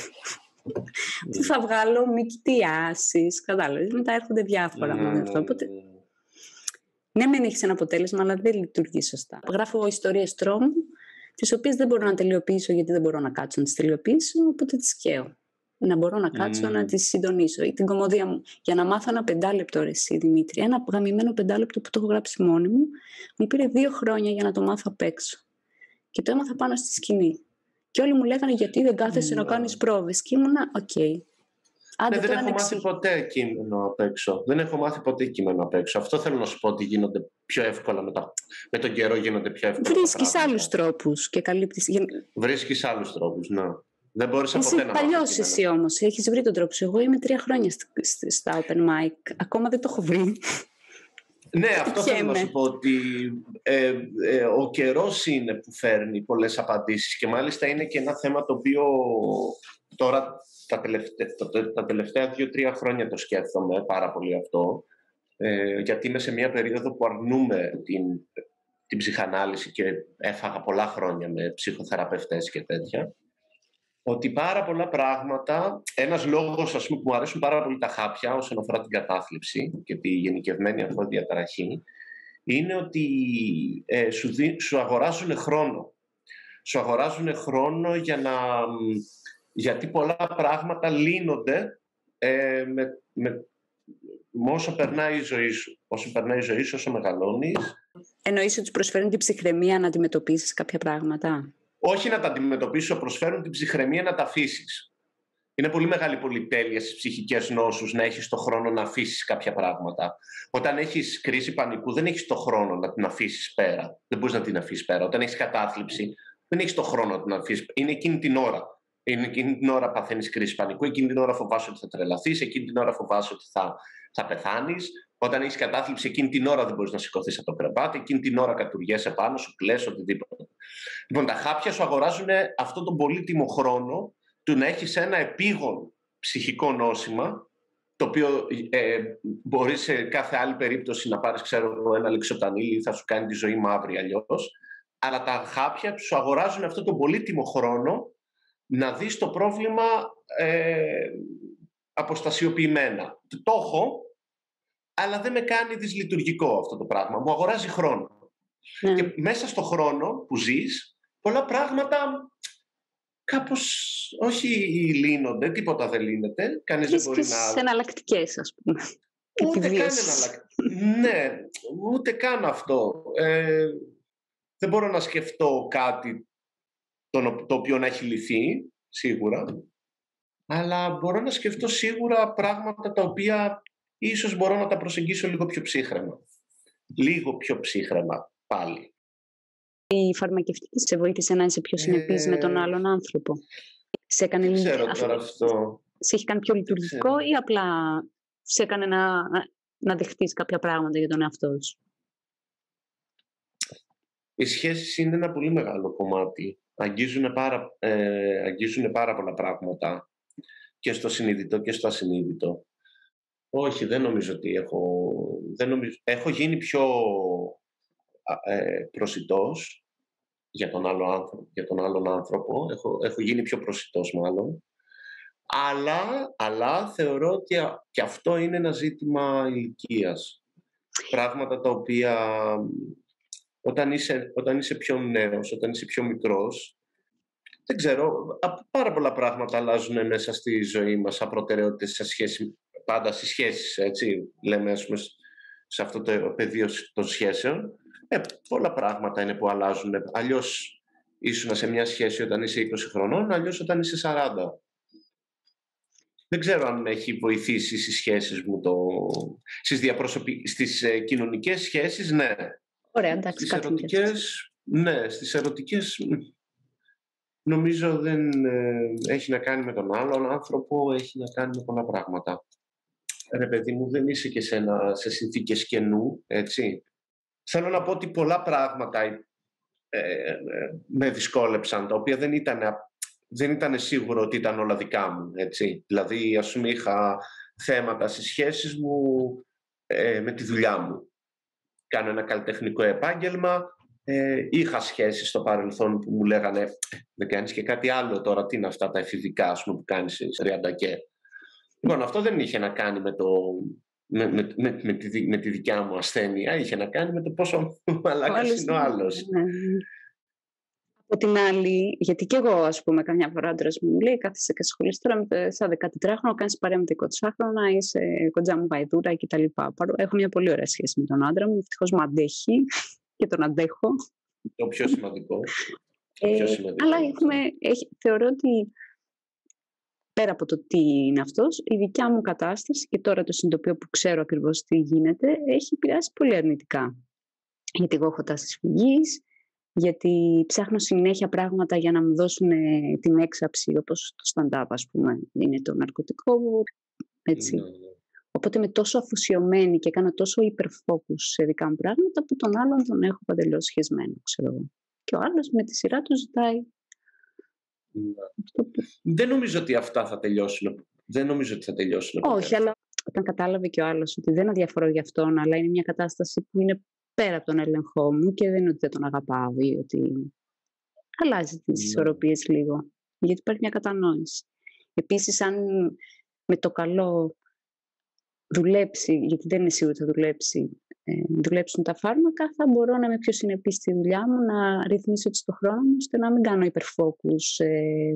που θα βγάλω μη κοιτιάσεις, κατάλαβες. Μετά έρχονται διάφορα με αυτό. Οπότε, ναι, μεν έχεις ένα αποτέλεσμα, αλλά δεν λειτουργεί σωστά. Γράφω ιστορίες τρόμου, τις οποίες δεν μπορώ να τελειοποιήσω γιατί δεν μπορώ να κάτσω να τις τελειοποιήσω, οπότε τις σκαίω. Να μπορώ να κάτσω mm. να τις συντονίσω. Ή την κομμωδία μου. Για να μάθω ένα πεντάλεπτο, ρε εσύ, Δημήτρη. Ένα γαμημένο πεντάλεπτο που το έχω γράψει μόνη μου, μου πήρε δύο χρόνια για να το μάθω απ' έξω. Και το έμαθα πάνω στη σκηνή. Και όλοι μου λέγανε γιατί δεν κάθεσαι mm. να κάνεις πρόβες. Και ήμουνα, οκ. Okay. Ναι, δεν έχω μάθει ποτέ κείμενο απ' έξω. Δεν έχω μάθει ποτέ κείμενο απ' έξω. Αυτό θέλω να σου πω, ότι γίνονται πιο εύκολα με, τα... με τον καιρό, γίνονται πιο εύκολα. Βρίσκεις άλλους τρόπους και καλύπτεις. Βρίσκεις άλλους τρόπους, ναι. Δεν μπόρεσα ποτέ να μάθω. Είσαι παλιός εσύ όμως. Έχεις βρει τον τρόπο σου. Εγώ είμαι τρία χρόνια στα open mic. Ακόμα δεν το έχω βρει. Ναι, αυτό θέλω να σου πω, ότι ε, ε, ο καιρός είναι που φέρνει πολλές απαντήσεις και μάλιστα είναι και ένα θέμα το οποίο τώρα τα τελευταία, τα τελευταία δύο-τρία χρόνια το σκέφτομαι πάρα πολύ αυτό, ε, γιατί είμαι σε μια περίοδο που αρνούμε την, την ψυχανάλυση και έφαγα πολλά χρόνια με ψυχοθεραπευτές και τέτοια. Ότι πάρα πολλά πράγματα, ένας λόγος ας πούμε, που μου αρέσουν πάρα πολύ τα χάπια όσον αφορά την κατάθλιψη και τη γενικευμένη αυτή διαταραχή, είναι ότι ε, σου, δι, σου αγοράζουν χρόνο. Σου αγοράζουν χρόνο για να, γιατί πολλά πράγματα λύνονται ε, με, με, με όσο περνάει η ζωή σου. Όσο περνάει η ζωή σου, όσο μεγαλώνεις. Εννοείς ότι προσφέρουν την ψυχραιμία να αντιμετωπίσεις κάποια πράγματα? Όχι να τα αντιμετωπίσεις, προσφέρουν την ψυχραιμία να τα αφήσεις. Είναι πολύ μεγάλη πολυτέλεια στις ψυχικές νόσους να έχεις το χρόνο να αφήσεις κάποια πράγματα. Όταν έχεις κρίση πανικού, δεν έχεις το χρόνο να την αφήσεις πέρα. Δεν μπορείς να την αφήσεις πέρα. Όταν έχεις κατάθλιψη, δεν έχεις το χρόνο να την αφήσεις. Είναι εκείνη την ώρα. Είναι εκείνη την ώρα παθαίνεις κρίση πανικού, εκείνη την ώρα φοβάσαι ότι θα τρελαθείς, εκείνη την ώρα φοβάσαι ότι θα, θα πεθάνεις. Όταν έχεις κατάθλιψη, εκείνη την ώρα δεν μπορείς να σηκωθείς από το κρεβάτι, εκείνη την ώρα κατουργέσαι πάνω σου, κλαις, οτιδήποτε. Λοιπόν, τα χάπια σου αγοράζουν αυτόν τον πολύτιμο χρόνο του να έχεις ένα επίγον ψυχικό νόσημα, το οποίο ε, μπορεί σε κάθε άλλη περίπτωση να πάρεις, ξέρω, ένα λεξοτανίλι, θα σου κάνει τη ζωή μαύρη αλλιώς. Αλλά τα χάπια σου αγοράζουν αυτόν τον πολύτιμο χρόνο να δεις το πρόβλημα ε, αποστασιοποιημένα. Το έχω, αλλά δεν με κάνει δυσλειτουργικό αυτό το πράγμα. Μου αγοράζει χρόνο. Mm. Και μέσα στο χρόνο που ζεις, πολλά πράγματα κάπως όχι λύνονται, τίποτα δεν λύνεται. Κανείς δεν μπορεί να... Και εναλλακτικές, ας πούμε. Ούτε καν εναλλακτικές. Ναι, ούτε καν αυτό. Ε, δεν μπορώ να σκεφτώ κάτι το, το οποίο να έχει λυθεί, σίγουρα. Αλλά μπορώ να σκεφτώ σίγουρα πράγματα τα οποία ίσως μπορώ να τα προσεγγίσω λίγο πιο ψύχραιμα. Λίγο πιο ψύχραιμα πάλι. Η φαρμακευτική σε βοήθησε να είσαι πιο συνεπής ε... με τον άλλον άνθρωπο? Σε έκανε δεν ξέρω λίγο... τώρα αυτό. Σε έχει κάνει πιο λειτουργικό ή απλά σε έκανε να, να δεχτείς κάποια πράγματα για τον εαυτό σου? Οι σχέσεις είναι ένα πολύ μεγάλο κομμάτι. Αγγίζουν πάρα, ε, αγγίζουν πάρα πολλά πράγματα και στο συνειδητό και στο ασυνείδητο. Όχι, δεν νομίζω ότι έχω... Δεν νομίζω, έχω γίνει πιο ε, προσιτός για τον άλλο άνθρωπο, για τον άλλον άνθρωπο. Έχω, έχω γίνει πιο προσιτός μάλλον. Αλλά, αλλά θεωρώ ότι και αυτό είναι ένα ζήτημα ηλικίας. Πράγματα τα οποία όταν είσαι, όταν είσαι πιο νέος, όταν είσαι πιο μικρός, δεν ξέρω, πάρα πολλά πράγματα αλλάζουν μέσα στη ζωή μας σαν προτεραιότητες, σε σχέση, πάντα στις σχέσεις, έτσι, λέμε ας πούμε, σε αυτό το πεδίο των σχέσεων. Ε, πολλά πράγματα είναι που αλλάζουν. Αλλιώς ήσουν σε μια σχέση όταν είσαι είκοσι χρονών, αλλιώς όταν είσαι σαράντα. Δεν ξέρω αν έχει βοηθήσει στις σχέσεις μου, το... στις, διαπροσωπι... στις ε, κοινωνικές σχέσεις, ναι. Ωραία, εντάξει, στις ερωτικές, ναι, στις ερωτικές νομίζω δεν ε, έχει να κάνει με τον άλλον άνθρωπο, έχει να κάνει με πολλά πράγματα. Ρε παιδί μου, δεν είσαι και σε, ένα, σε συνθήκες κενού, έτσι. Θέλω να πω ότι πολλά πράγματα ε, ε, με δυσκόλεψαν, τα οποία δεν ήταν, δεν ήταν σίγουρο ότι ήταν όλα δικά μου, έτσι. Δηλαδή, ας πούμε, είχα θέματα στις σχέσεις μου ε, με τη δουλειά μου. Κάνω ένα καλλιτεχνικό επάγγελμα, ε, είχα σχέσεις στο παρελθόν που μου λέγανε δεν κάνεις και κάτι άλλο τώρα, τι είναι αυτά τα εφηβικά, ας πούμε, που κάνεις τριάντα και... Λοιπόν, αυτό δεν είχε να κάνει με, το, με, με, με, με, τη, με τη δικιά μου ασθένεια, είχε να κάνει με το πόσο μαλάκας είναι ο άλλος. Ναι. Από την άλλη, γιατί και εγώ, ας πούμε, καμιά φορά άντρας μου λέει, κάθεσαι και ασχολείσαι τώρα με σαν δεκατετράχρονο, κάνεις παρέα με εικοσάχρονο, είσαι κοντζά μου βαϊδούρα κτλ. Έχω μια πολύ ωραία σχέση με τον άντρα μου, ευτυχώς μου αντέχει και τον αντέχω. Το πιο σημαντικό. Ε, πιο σημαντικό. Αλλά έχουμε, έχει, θεωρώ ότι πέρα από το τι είναι αυτός, η δικιά μου κατάσταση και τώρα το συνειδητοποιώ που ξέρω ακριβώς τι γίνεται, έχει επηρεάσει πολύ αρνητικά. Γιατί εγώ έχω τάσεις φυγής, γιατί ψάχνω συνέχεια πράγματα για να μου δώσουν την έξαψη, όπως το stand-up, ας πούμε, είναι το ναρκωτικό, έτσι. Mm. Οπότε είμαι τόσο αφοσιωμένη και κάνω τόσο υπερφόκους σε δικά μου πράγματα που τον άλλον τον έχω παντελώς σχεσμένο, ξέρω εγώ. Και ο άλλος με τη σειρά του ζητάει. Mm. Δεν νομίζω ότι αυτά θα τελειώσουν. Δεν νομίζω ότι θα τελειώσουν. Όχι, αλλά όταν κατάλαβε και ο άλλος ότι δεν αδιαφορώ για αυτόν, αλλά είναι μια κατάσταση που είναι πέρα από τον έλεγχό μου και δεν είναι ότι δεν τον αγαπάω ή ότι αλλάζει τις yeah. ισορροπίες λίγο. Γιατί υπάρχει μια κατανόηση. Επίσης, αν με το καλό δουλέψει, γιατί δεν είναι σίγουρο ότι θα δουλέψει, ε, δουλέψουν τα φάρμακα, θα μπορώ να είμαι πιο συνεπής στη δουλειά μου, να ρυθμίσω έτσι το χρόνο μου, ώστε να μην κάνω υπερφόκους ε,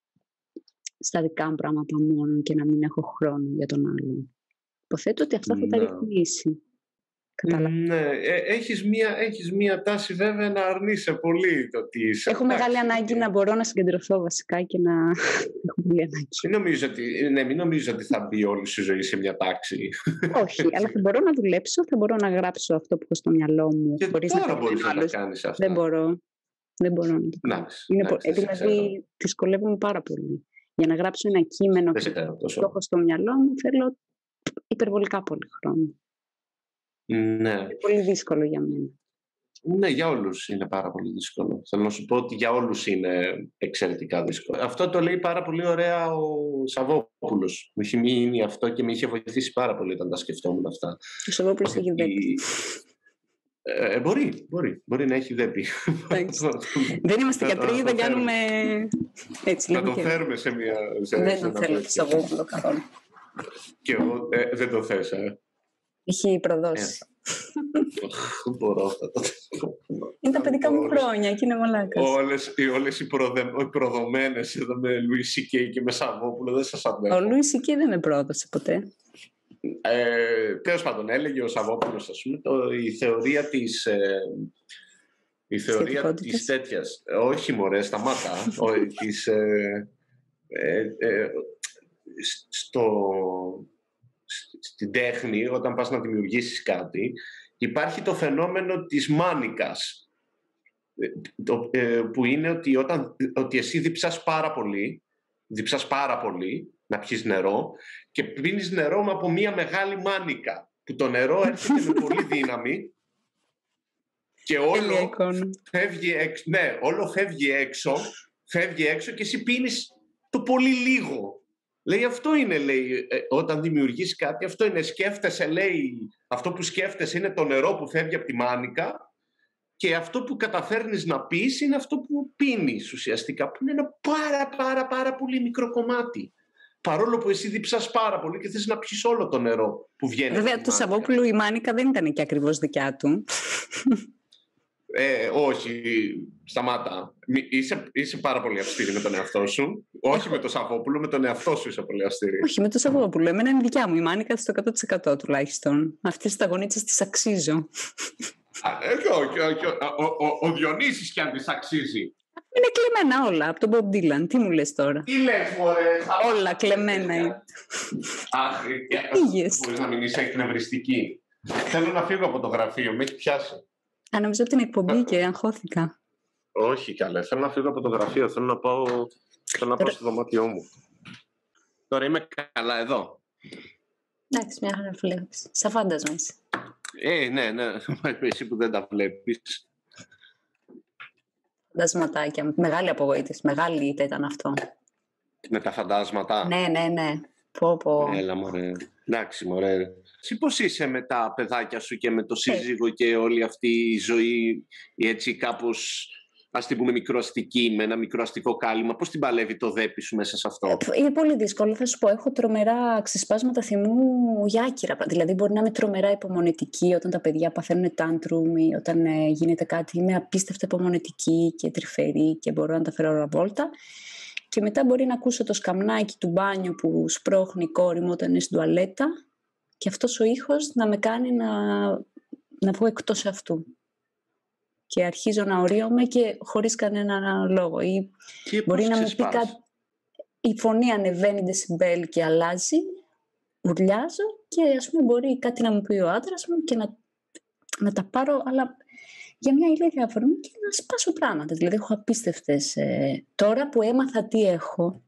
στα δικά μου πράγματα μόνο και να μην έχω χρόνο για τον άλλον. Υποθέτω ότι αυτά θα yeah. τα ρυθμίσει. Ναι, έχεις μία, έχεις μία τάση βέβαια να αρνείσαι πολύ το τι είσαι. Έχω μεγάλη ανάγκη να μπορώ να συγκεντρωθώ βασικά και να έχω πολύ ανάγκη. Μην νομίζω ότι, ναι, μην νομίζω ότι θα μπει όλη σου η ζωή σε μια τάξη. Όχι, αλλά θα μπορώ να δουλέψω, θα μπορώ να γράψω αυτό που έχω στο μυαλό μου. Και τώρα μπορείς να τα κάνεις αυτά. Δεν μπορώ. Δεν μπορώ να το κάνω. Δηλαδή, δυσκολεύομαι πάρα πολύ. Για να γράψω ένα κείμενο και το έχω στο μυαλό μου, θέλω υπερβολικά πολύ χρόνο. Ναι. Είναι πολύ δύσκολο για μένα. Ναι, για όλους είναι πάρα πολύ δύσκολο. Θέλω να σου πω ότι για όλους είναι εξαιρετικά δύσκολο. Αυτό το λέει πάρα πολύ ωραία ο Σαββόπουλος. Μου είχε μείνει αυτό και με είχε βοηθήσει πάρα πολύ όταν τα σκεφτόμουν αυτά. Ο Σαββόπουλος έχει δέπει. Ε, μπορεί, μπορεί, μπορεί να έχει δέπει. Δεν είμαστε γιατροί, δεν κάνουμε έτσι. Να τον φέρουμε σε μια... Δεν τον θέλω το Σαββόπουλο καθόλου. Και εγώ δεν το θες, ε. Έχει προδώσει. Δεν μπορώ αυτά τα... Είναι τα παιδικά μου χρόνια και είναι μαλάκας. Όλες, όλες οι, προδε, οι προδομένες εδώ με Λουί Σι Κέι και με Σαββόπουλο δεν σας αντέχω. Ο Λουί Σι Κέι δεν με πρόδωσε ποτέ. Ε, τέλος πάντων, έλεγε ο Σαββόπουλος, ας πούμε, το, η θεωρία της... Ε, η θεωρία της τέτοιας... Όχι μωρέ, σταμάτα. ο, της, ε, ε, ε, στο... στην τέχνη, όταν πας να δημιουργήσεις κάτι, υπάρχει το φαινόμενο της μάνικας, το, ε, που είναι ότι, όταν, ότι εσύ διψάς πάρα πολύ, διψάς πάρα πολύ να πιεις νερό και πίνεις νερό από μία μεγάλη μάνικα, που το νερό έρχεται με πολύ δύναμη και όλο φεύγει έξω, ναι, όλο φεύγει έξω, φεύγει έξω και εσύ πίνεις το πολύ λίγο. Λέει αυτό είναι, λέει, ε, όταν δημιουργείς κάτι, αυτό είναι, σκέφτεσαι, λέει, αυτό που σκέφτεσαι είναι το νερό που φεύγει από τη μάνικα και αυτό που καταφέρνεις να πεις είναι αυτό που πίνεις ουσιαστικά, που είναι ένα πάρα πάρα πάρα πολύ μικρό κομμάτι. Παρόλο που εσύ διψάς πάρα πολύ και θες να πιεις όλο το νερό που βγαίνει. Βέβαια, του Σαββόπουλου η μάνικα δεν ήταν και ακριβώς δικιά του. Ε, όχι, σταμάτα. Είσαι, είσαι πάρα πολύ αυστηρή με τον εαυτό σου. Όχι με τον Σαββόπουλο, με τον εαυτό σου είσαι πολύ αυστηρή. Όχι, με τον Σαββόπουλο. Εμένα είναι δικιά μου η μάνικα στο εκατό τοις εκατό τουλάχιστον. Αυτές τις αγωνίτσες τις αξίζω. Όχι, όχι. Ο Διονύσης κι αν τις αξίζει. Είναι κλεμμένα όλα από τον Bob Dylan. Τι μου λες τώρα? Τι λες, μωρέ? Όλα κλεμμένα είναι. Αχ, μπορείς να μην είσαι εκνευριστική. Θέλω να φύγω από το γραφείο, με έχει πιάσει. Α, νομίζω την εκπομπή και αγχώθηκα. Όχι καλέ, θέλω να φύγω από το γραφείο, θέλω να πάω, θέλω να πάω στο δωμάτιό μου. Τώρα είμαι καλά εδώ. Εντάξει, μια χαρά βλέπεις. Σαν φάντασμα είσαι. Ε, ναι, ναι, εσύ που δεν τα βλέπεις. Φαντασματάκια. Μεγάλη απογοήτευση. Μεγάλη ήττα ήταν αυτό. Με τα φαντάσματα. Ναι, ναι, ναι. Πω, πω. Έλα, μωρέ. Εντάξει, μωρέ. Εσύ πώς είσαι με τα παιδάκια σου και με το σύζυγο ε. και όλη αυτή η ζωή, έτσι κάπως, ας την πούμε, μικροαστική, με ένα μικροαστικό κάλυμα. Πώς την παλεύει το δέπι σου μέσα σε αυτό? Είναι πολύ δύσκολο, θα σου πω. Έχω τρομερά ξεσπάσματα θυμού για άκυρα. Δηλαδή, μπορεί να είμαι τρομερά υπομονετική όταν τα παιδιά παθαίνουν τάντρουμ ή όταν ε, γίνεται κάτι. Είμαι απίστευτα υπομονετική και τρυφερή και μπορώ να τα φέρω όλα βόλτα. Και μετά μπορεί να ακούσω το σκαμνάκι του μπάνιου που σπρώχνει η κόρη μου όταν είναι στην τουαλέτα και αυτός ο ήχος να με κάνει να, να βγω εκτός αυτού. Και αρχίζω να ορίομαι και χωρίς κανένα λόγο. Ή και μπορεί να μου πει κάτι. Η φωνή ανεβαίνει δεσιμπέλ και αλλάζει, ουρλιάζω και ας πούμε μπορεί κάτι να μου πει ο άντρας μου και να, να τα πάρω, αλλά για μια ηλίθια αφορμή και να σπάσω πράγματα. Δηλαδή έχω απίστευτες. Ε, τώρα που έμαθα τι έχω,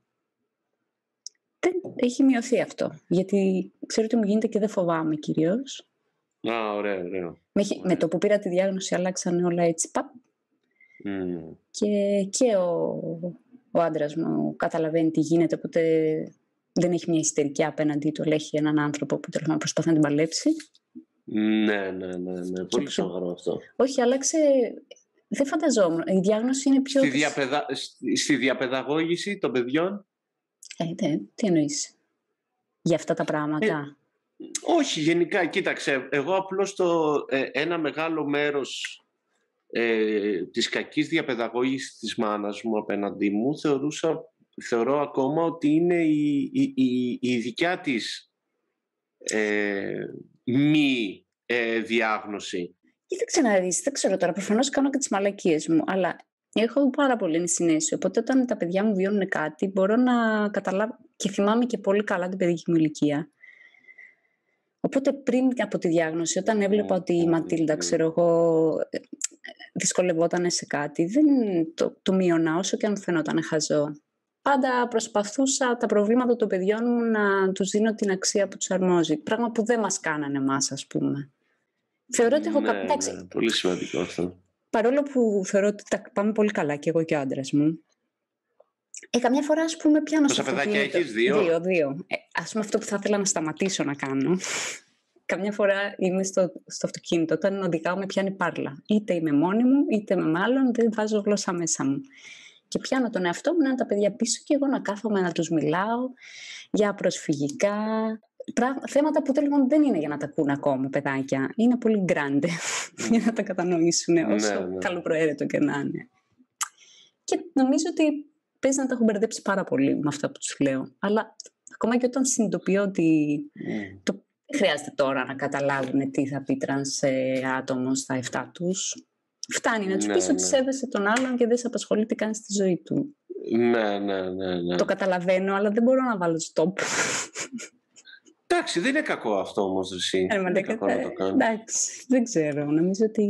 δεν έχει μειωθεί αυτό. Γιατί ξέρω ότι μου γίνεται και δεν φοβάμαι κυρίως. Α, ωραία, ωραία. Με, ωραία. Με το που πήρα τη διάγνωση αλλάξανε όλα έτσι. Παπ. Mm. Και, και ο, ο άντρας μου καταλαβαίνει τι γίνεται, οπότε δεν έχει μια ιστερική απέναντί του, αλλά έχει έναν άνθρωπο που τέλος πάντων προσπαθεί να την παλέψει. Ναι, ναι, ναι, ναι. Πολύ σοβαρό αυτό. Όχι, άλλαξε. Δεν φανταζόμουν. Η διάγνωση είναι πιο. Στη, διαπαιδα... Στη διαπαιδαγώγηση των παιδιών. Ε, ναι. Τι εννοείς? Για αυτά τα πράγματα. Ε, όχι, γενικά. Κοίταξε, εγώ απλώς το ε, ένα μεγάλο μέρος ε, της κακής διαπαιδαγώγησης της μάνας μου απέναντί μου θεωρούσα, θεωρώ ακόμα ότι είναι η, η, η, η δικιά της ε, μη ε, διάγνωση. Κοίταξε να δεις, δεν ξέρω τώρα, προφανώς κάνω και τις μαλακίες μου, αλλά έχω πάρα πολύ ενσυναίσθηση, οπότε όταν τα παιδιά μου βιώνουν κάτι μπορώ να καταλάβω και θυμάμαι και πολύ καλά την παιδική μου ηλικία. Οπότε πριν από τη διάγνωση, όταν έβλεπα ότι η Ματίλντα, ξέρω εγώ, δυσκολευόταν σε κάτι, δεν το, το μείωνα όσο και αν φαινόταν χαζό. Πάντα προσπαθούσα τα προβλήματα των παιδιών μου να τους δίνω την αξία που τους αρμόζει. Πράγμα που δεν μας κάνανε εμάς, ας πούμε. Θεωρώ ότι έχω ναι, κάποια... ναι, πολύ σημαντικό αυτό. Παρόλο που θεωρώ ότι τα πάμε πολύ καλά και εγώ και ο άντρας μου, ε, καμιά φορά, ας πούμε, πιάνω στο αυτοκίνητο. Πόσα παιδάκια έχεις? Δύο? Δύο, δύο. Ε, ας πούμε, αυτό που θα ήθελα να σταματήσω να κάνω. Καμιά φορά είμαι στο, στο αυτοκίνητο, όταν οδηγάω με πιάνει πάρλα. Είτε είμαι μόνη μου, είτε με μάλλον, δεν βάζω γλώσσα μέσα μου. Και πιάνω τον εαυτό μου να είναι τα παιδιά πίσω και εγώ να κάθομαι να τους μιλάω για προσφυγικά. Πράγμα, θέματα που τέλος δεν είναι για να τα ακούνε ακόμα παιδάκια. Είναι πολύ γκράντε για να τα κατανοήσουν όσο ναι, ναι. καλοπροαίρετο και να είναι. Και νομίζω ότι παίζει να τα έχω μπερδέψει πάρα πολύ με αυτά που τους λέω. Αλλά ακόμα και όταν συνειδητοποιώ ότι mm. το, δεν χρειάζεται τώρα να καταλάβουν τι θα πει τρανς άτομο στα εφτά τους. Φτάνει να τους ναι, πεις ναι. ότι σέβεσαι τον άλλον και δεν σε απασχολεί τι κάνει στη ζωή του. Ναι, ναι, ναι, ναι. Το καταλαβαίνω, αλλά δεν μπορώ να βάλω stop. Εντάξει, δεν είναι κακό αυτό όμως, εσύ. Ε, δεν είναι κακό να το κάνεις. Εντάξει, δεν ξέρω. Νομίζω ότι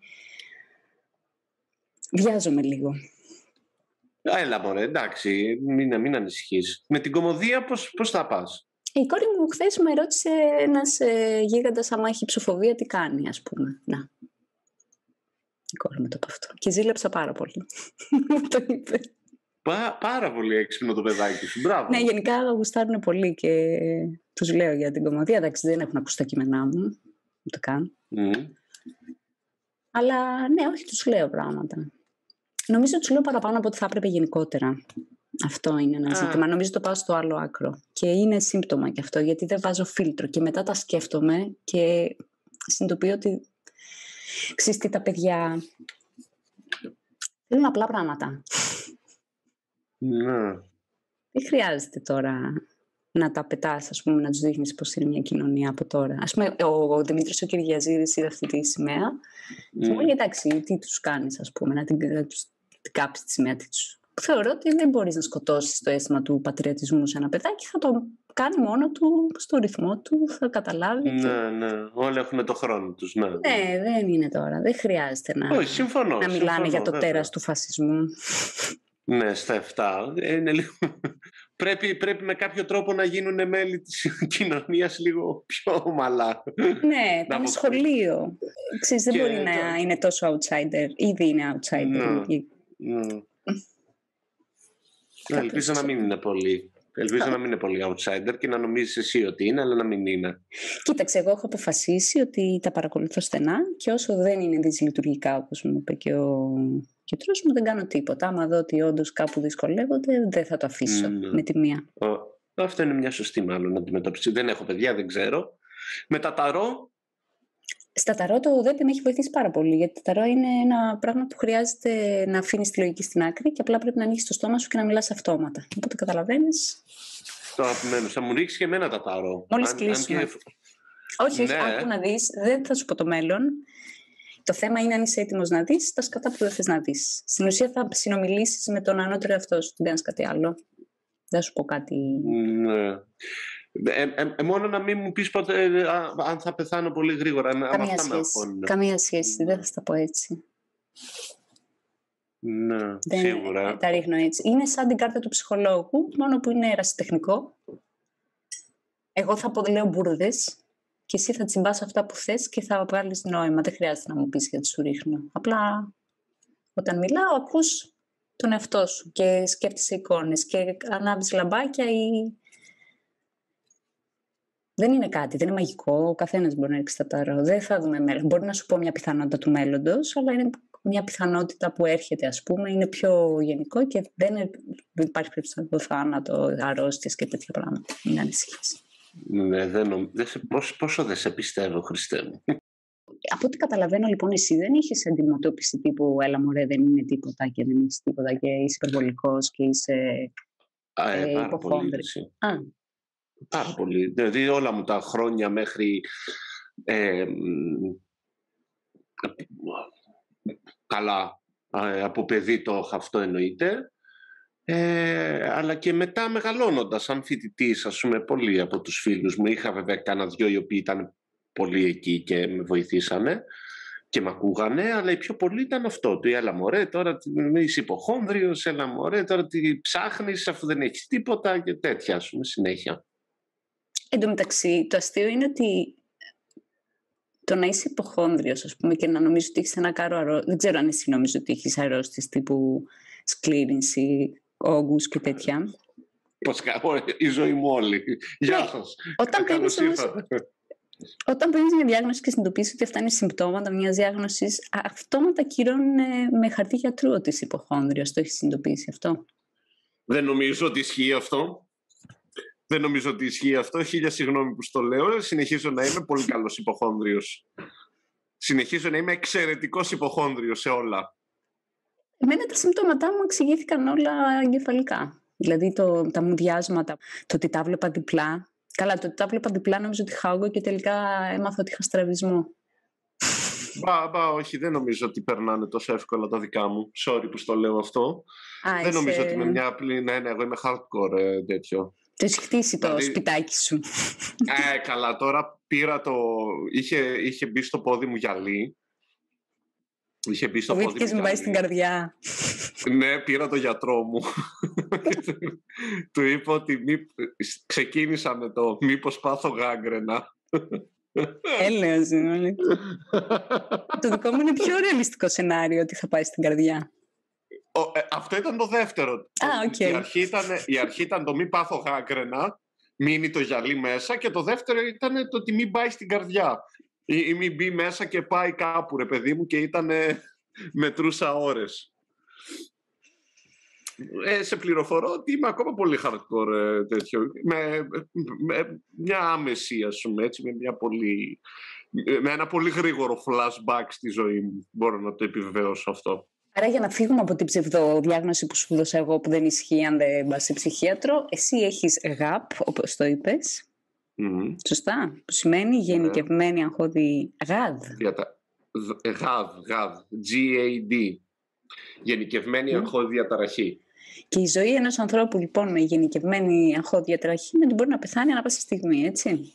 βιάζομαι λίγο. Έλα μωρέ, εντάξει, μην, μην ανησυχείς. Με την κωμωδία πώς, πώς θα πας? Η κόρη μου χθες με ρώτησε ένας ε, γίγαντας άμα έχει ψοφοβία τι κάνει, ας πούμε. Να. Η κόρη μου το είπε αυτό. Και ζήλεψα πάρα πολύ. Μου το είπε. Πά, πάρα πολύ έξυπνο το παιδάκι σου. Μπράβο. Ναι, γενικά γουστάρουν πολύ και τους λέω για την κομμωδία. Εντάξει, δεν έχουν ακούσει τα κείμενά μου. Ούτε καν. Mm. Αλλά ναι, όχι, τους λέω πράγματα. Νομίζω τους λέω παραπάνω από ό,τι θα έπρεπε γενικότερα. Αυτό είναι ένα Α. ζήτημα. Νομίζω το πάω στο άλλο άκρο. Και είναι σύμπτωμα κι αυτό, γιατί δεν βάζω φίλτρο. Και μετά τα σκέφτομαι και συνειδητοποιώ ότι ξέρεις τι, τα παιδιά θέλουν απλά πράγματα. Ναι. Δεν χρειάζεται τώρα να τα πετάς, ας πούμε, να τους δείχνεις πώς είναι μια κοινωνία από τώρα. Ας πούμε, ο, ο Δημήτρης ο Κυριαζίδης είδε αυτή τη σημαία mm. και μου λέει, εντάξει, τι τους κάνεις, ας πούμε, να την, να τους, την κάψεις τη σημαία τους. Θεωρώ ότι δεν μπορείς να σκοτώσεις το αίσθημα του πατριωτισμού σε ένα παιδάκι, θα το κάνει μόνο του, στο ρυθμό του, θα καταλάβει. Ναι, και... ναι, όλοι έχουν το χρόνο τους. Ναι, ναι, δεν είναι τώρα, δεν χρειάζεται να, Όχι, συμφωνώ, να μιλάνε συμφωνώ, για το βέβαια. Τέρας του φασισμού. Ναι, στα εφτά. Είναι λίγο... πρέπει, πρέπει με κάποιο τρόπο να γίνουν μέλη της κοινωνίας λίγο πιο ομαλά. Ναι, πάνε σχολείο. Ξέρεις, δεν και μπορεί το... να είναι τόσο outsider. Ήδη είναι outsider. Ναι, ναι. Ναι, ελπίζω να μην είναι πολύ. Ελπίζω να μην είναι πολύ outsider και να νομίζεις εσύ ότι είναι, αλλά να μην είναι. Κοίταξε, εγώ έχω αποφασίσει ότι τα παρακολουθώ στενά και όσο δεν είναι δυσλειτουργικά, όπως μου είπε και ο γιατρός μου, δεν κάνω τίποτα. Άμα δω ότι όντως κάπου δυσκολεύονται, δεν θα το αφήσω mm. με τη μία. Oh. Αυτό είναι μια σωστή μάλλον αντιμετώπιση. Δεν έχω παιδιά, δεν ξέρω. Με τα ταρό. Στα ταρό το ΔΕΠ με έχει βοηθήσει πάρα πολύ, γιατί τα ταρό είναι ένα πράγμα που χρειάζεται να αφήνεις τη λογική στην άκρη και απλά πρέπει να ανοίξεις το στόμα σου και να μιλάς αυτόματα. Οπότε καταλαβαίνεις. Το αγαπημένο. Θα μου ρίξει και εμένα τα ταρό. Μόλις κλείσουμε. Και... όχι, όχι, ναι. Άκου να δεις. Δεν θα σου πω το μέλλον. Το θέμα είναι αν είσαι έτοιμος να δεις τα σκατά που δεν θες να δεις. Στην ουσία θα συνομιλήσεις με τον ανώτερο εαυτό σου. Δεν κάνεις κάτι άλλο. Δεν σου πω κάτι. Ναι. Ε, ε, ε, μόνο να μην μου πεις ποτέ ε, α, αν θα πεθάνω πολύ γρήγορα. Καμία σχέση. Καμία σχέση. Δεν θα στα πω έτσι. Ναι, δεν, σίγουρα. Τα ρίχνω έτσι. Είναι σαν την κάρτα του ψυχολόγου, μόνο που είναι ερασιτεχνικό. Εγώ θα πω, λέω μπουρδες και εσύ θα τσιμπάς αυτά που θες και θα βγάλεις νόημα. Δεν χρειάζεται να μου πεις γιατί σου ρίχνω. Απλά όταν μιλάω ακούς τον εαυτό σου και σκέφτεσαι εικόνες και ανάβεις λαμπάκια ή... Δεν είναι κάτι, δεν είναι μαγικό. Ο καθένας μπορεί να ρίξει τα ταρό. Δεν θα δούμε μέλλον. Μπορεί να σου πω μια πιθανότητα του μέλλοντος, αλλά είναι μια πιθανότητα που έρχεται, ας πούμε. Είναι πιο γενικό και δεν, είναι, δεν υπάρχει περίπτωση να το θάνατο, αρρώστιες και τέτοια πράγματα. Μην ανησυχείς. Ναι, δεν, δεν σε, πόσο, πόσο δεν σε πιστεύω, Χριστέ μου. Από ό,τι καταλαβαίνω, λοιπόν, εσύ δεν είχες αντιμετώπιση τύπου «Έλα μωρέ, δεν είναι τίποτα και δεν είσαι τίποτα και είσαι υπερβολικός και είσαι Α, ε, ε, υποχόνδρης». Πάρα πολύ. Δηλαδή όλα μου τα χρόνια μέχρι ε, καλά ε, από παιδί το αυτό εννοείται ε, αλλά και μετά μεγαλώνοντας σαν φοιτητής, ας πούμε, πολλοί από τους φίλους μου, είχα βέβαια κάνα δυο οι οποίοι ήταν πολύ εκεί και με βοηθήσανε και με ακούγανε, αλλά οι πιο πολλοί ήταν αυτό του «Έλα μωρέ, τώρα είσαι υποχόνδριος, έλα μωρέ, τώρα τι ψάχνεις αφού δεν έχεις τίποτα» και τέτοια, ας πούμε, συνέχεια. Εν τω μεταξύ, το αστείο είναι ότι το να είσαι υποχόνδριος, ας πούμε, και να νομίζεις ότι έχεις ένα κάρο αρρώστιες. Δεν ξέρω αν εσύ νομίζεις ότι έχεις αρρώστιες τύπου σκλήρινση, όγκους και τέτοια. Πώς κάνω, η ζωή μου όλη. Γεια σας. Όταν παίρνεις Όταν παίρνεις μια διάγνωση και συνειδητοποιήσεις ότι αυτά είναι συμπτώματα μιας διάγνωσης, αυτόματα κυρώνουν με χαρτί γιατρού ότι είσαι υποχόνδριος. Το έχεις συνειδητοποιήσει αυτό? Δεν νομίζω ότι ισχύει αυτό. Δεν νομίζω ότι ισχύει αυτό. Χίλια συγγνώμη που στο λέω. Συνεχίζω να είμαι πολύ καλός υποχόνδριος. Συνεχίζω να είμαι εξαιρετικός υποχόνδριος σε όλα. Εμένα τα συμπτώματά μου εξηγήθηκαν όλα εγκεφαλικά. Δηλαδή το, τα μουδιάσματα, το ότι τα βλέπα διπλά. Καλά, το ότι τα βλέπα διπλά νόμιζα ότι είχα όγκο και τελικά έμαθα ότι είχα στραβισμό. Μπα, μπα, όχι, δεν νομίζω ότι περνάνε τόσο εύκολα τα δικά μου. Sorry που στο λέω αυτό. Α, δεν είσαι... νομίζω ότι με μια απλή... Ναι, ναι, εγώ είμαι hardcore ε, τέτοιο. Το έχει χτίσει το δηλαδή... σπιτάκι σου. Ε, καλά, τώρα πήρα το... Είχε, είχε μπει στο πόδι μου γυαλί. Είχε μπει στο πόδι μου. μου πάει στην καρδιά. Ναι, πήρα το γιατρό μου. Του είπα ότι μη... ξεκίνησα με το μήπως πάθω γάγκρενα. Έλεος είναι όλοι. Το δικό μου είναι πιο ρεαλιστικό σενάριο ότι θα πάει στην καρδιά. Ο, ε, αυτό ήταν το δεύτερο. Α, okay. η, αρχή ήταν, η αρχή ήταν το μη πάθω γάγκρενα, μείνει το γυαλί μέσα, και το δεύτερο ήταν το ότι μην πάει στην καρδιά. Ή, ή μην μπει μέσα και πάει κάπου, ρε παιδί μου, και ήταν μετρούσα ώρες. Ε, σε πληροφορώ ότι είμαι ακόμα πολύ hardcore ε, τέτοιο. Με, με μια άμεση, ας πούμε, έτσι, με, μια πολύ, με ένα πολύ γρήγορο flashback στη ζωή μου. Μπορώ να το επιβεβαιώσω αυτό. Άρα, για να φύγουμε από την ψευδοδιάγνωση που σου δώσα εγώ, που δεν ισχύει αν δεν πας σε ψυχίατρο, εσύ έχεις γαπ, όπως το είπες. Mm. Σωστά. Που σημαίνει γενικευμένη αγχώδη γαδ. Γαδ, γαδ. τζι έι ντι. Γενικευμένη mm. αγχώδη διαταραχή. Και η ζωή ενός ανθρώπου, λοιπόν, με γενικευμένη αγχώδη διαταραχή είναι ότι μπορεί να πεθάνει ανά πάσα στιγμή, έτσι.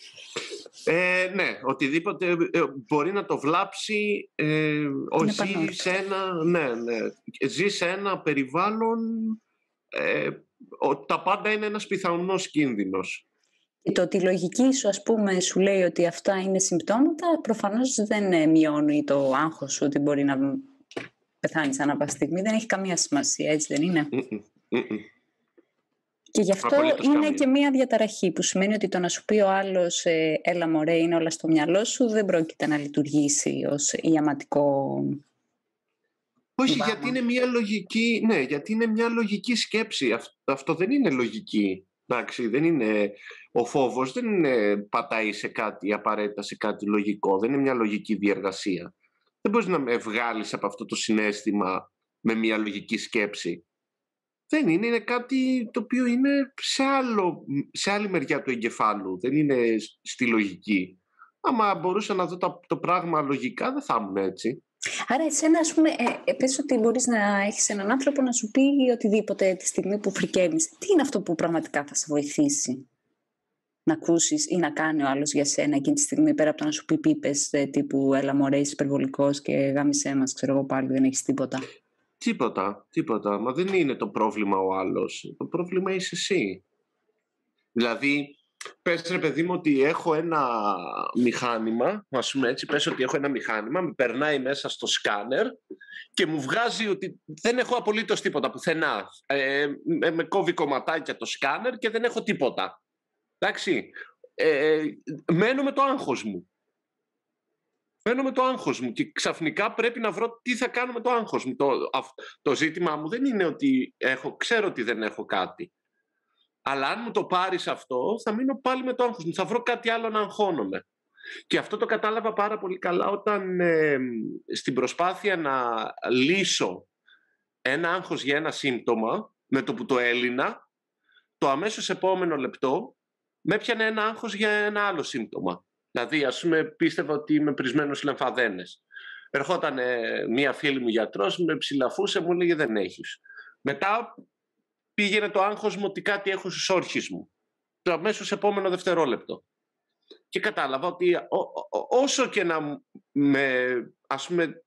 Ε, ναι, οτιδήποτε ε, μπορεί να το βλάψει. Ε, ο, ζει, σε ένα, ναι, ναι, ζει σε ένα περιβάλλον. Ε, ο, τα πάντα είναι ένας πιθανός κίνδυνος. Και το ότι η λογική σου, ας πούμε, σου λέει ότι αυτά είναι συμπτώματα, προφανώς δεν μειώνει το άγχος σου ότι μπορεί να πεθάνεις ανά πάσα στιγμή. Δεν έχει καμία σημασία, έτσι δεν είναι? Mm-mm, mm-mm. Και γι' αυτό Απολύτως είναι καμία. και μία διαταραχή, που σημαίνει ότι το να σου πει ο άλλος ε, έλα μωρέ, είναι όλα στο μυαλό σου, δεν πρόκειται να λειτουργήσει ως ιαματικό. Όχι, Βάμα. γιατί είναι μια λογική, ναι, γιατί είναι μια λογική σκέψη. Αυτό, αυτό δεν είναι λογική. Εντάξει, δεν είναι, ο φόβος δεν είναι, πατάει σε κάτι απαραίτητα, σε κάτι λογικό. Δεν είναι μια λογική διεργασία. Δεν μπορείς να με βγάλεις από αυτό το συναίσθημα με μια λογική σκέψη. Δεν είναι, είναι κάτι το οποίο είναι σε, άλλο, σε άλλη μεριά του εγκεφάλου. Δεν είναι στη λογική. Άμα μπορούσα να δω το, το πράγμα λογικά, δεν θα ήμουν έτσι. Άρα εσένα, ας πούμε, ε, πες ότι μπορείς να έχεις έναν άνθρωπο να σου πει οτιδήποτε τη στιγμή που φρικαίνεις. Τι είναι αυτό που πραγματικά θα σε βοηθήσει να ακούσεις ή να κάνει ο άλλος για σένα εκείνη τη στιγμή, πέρα από το να σου πει πίπες τύπου έλα μωρέ, είσαι υπερβολικός και γάμισέ μας, ξέρω εγώ πάλι, δεν έχεις τίποτα. Τίποτα, τίποτα. Μα δεν είναι το πρόβλημα ο άλλος. Το πρόβλημα είσαι εσύ. Δηλαδή, πες ρε παιδί μου ότι έχω ένα μηχάνημα, ας πούμε έτσι, πες ότι έχω ένα μηχάνημα, με περνάει μέσα στο σκάνερ και μου βγάζει ότι δεν έχω απολύτως τίποτα πουθενά. Ε, με, με κόβει κομματάκια το σκάνερ και δεν έχω τίποτα. Εντάξει, ε, μένω με το άγχος μου. Μένω με το άγχος μου και ξαφνικά πρέπει να βρω τι θα κάνω με το άγχος μου. Το, το ζήτημά μου δεν είναι ότι έχω, ξέρω ότι δεν έχω κάτι. Αλλά αν μου το πάρεις αυτό, θα μείνω πάλι με το άγχος μου. Θα βρω κάτι άλλο να αγχώνομαι. Και αυτό το κατάλαβα πάρα πολύ καλά όταν ε, στην προσπάθεια να λύσω ένα άγχος για ένα σύμπτωμα, με το που το έλυνα, το αμέσως επόμενο λεπτό με έπιανε ένα άγχος για ένα άλλο σύμπτωμα. Δηλαδή, ας πούμε, πίστευα ότι είμαι πρισμένος λεμφαδένες. Ερχόταν ε, μία φίλη μου γιατρός, με ψηλαφούσε, μου έλεγε δεν έχεις. Μετά πήγαινε το άγχος μου ότι κάτι έχω στους όρχες μου. Το αμέσως επόμενο δευτερόλεπτο. Και κατάλαβα ότι ό, ό, όσο και να με, ας πούμε,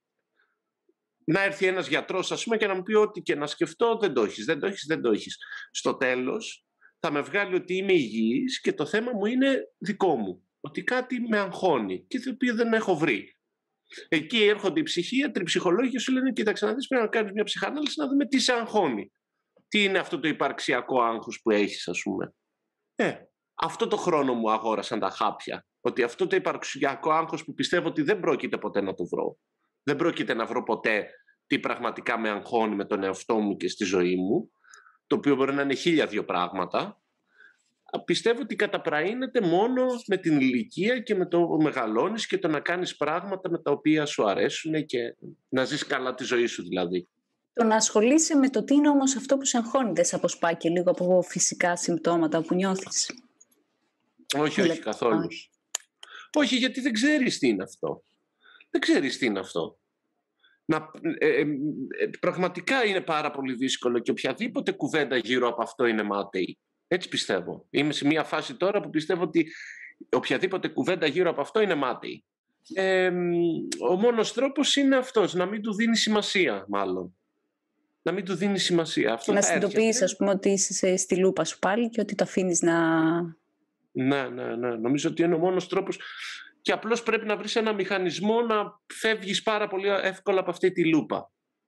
να έρθει ένας γιατρός, ας πούμε, και να μου πει ότι και να σκεφτώ, δεν το έχεις, δεν το έχεις, δεν το έχεις. Στο τέλος θα με βγάλει ότι είμαι υγιής και το θέμα μου είναι δικό μου. Ότι κάτι με αγχώνει και το οποίο δεν έχω βρει. Εκεί έρχονται οι ψυχίατροι, οι ψυχολόγοι και σου λένε: κοίταξε να δεις, πρέπει να κάνεις μια ψυχανάλυση να δούμε τι σε αγχώνει. Τι είναι αυτό το υπαρξιακό άγχος που έχεις, ας πούμε. Ε, αυτό το χρόνο μου αγόρασαν τα χάπια. Ότι αυτό το υπαρξιακό άγχος που πιστεύω ότι δεν πρόκειται ποτέ να το βρω. Δεν πρόκειται να βρω ποτέ τι πραγματικά με αγχώνει με τον εαυτό μου και στη ζωή μου. Το οποίο μπορεί να είναι χίλια δύο πράγματα. Πιστεύω ότι καταπραίνεται μόνο με την ηλικία και με το μεγαλώνεις και το να κάνεις πράγματα με τα οποία σου αρέσουν και να ζεις καλά τη ζωή σου δηλαδή. Το να ασχολείσαι με το τι είναι όμως αυτό που σε αγχώνει, δεν σε αποσπά και λίγο από φυσικά συμπτώματα που νιώθεις? Όχι, όχι καθόλου. Όχι. όχι, γιατί δεν ξέρεις τι είναι αυτό. Δεν ξέρεις τι είναι αυτό. Να, ε, ε, ε, πραγματικά είναι πάρα πολύ δύσκολο και οποιαδήποτε κουβέντα γύρω από αυτό είναι μάταιη. Έτσι πιστεύω. Είμαι σε μια φάση τώρα που πιστεύω ότι οποιαδήποτε κουβέντα γύρω από αυτό είναι μάταιη. Ε, ο μόνος τρόπος είναι αυτός, να μην του δίνει σημασία μάλλον. Να μην του δίνει σημασία. Αυτό να συνειδητοποιείς, ας πούμε, ότι είσαι στη λούπα σου πάλι και ότι το αφήνεις να... Ναι, ναι, ναι. Νομίζω ότι είναι ο μόνος τρόπος και απλώς πρέπει να βρεις ένα μηχανισμό να φεύγεις πάρα πολύ εύκολα από αυτή τη λούπα.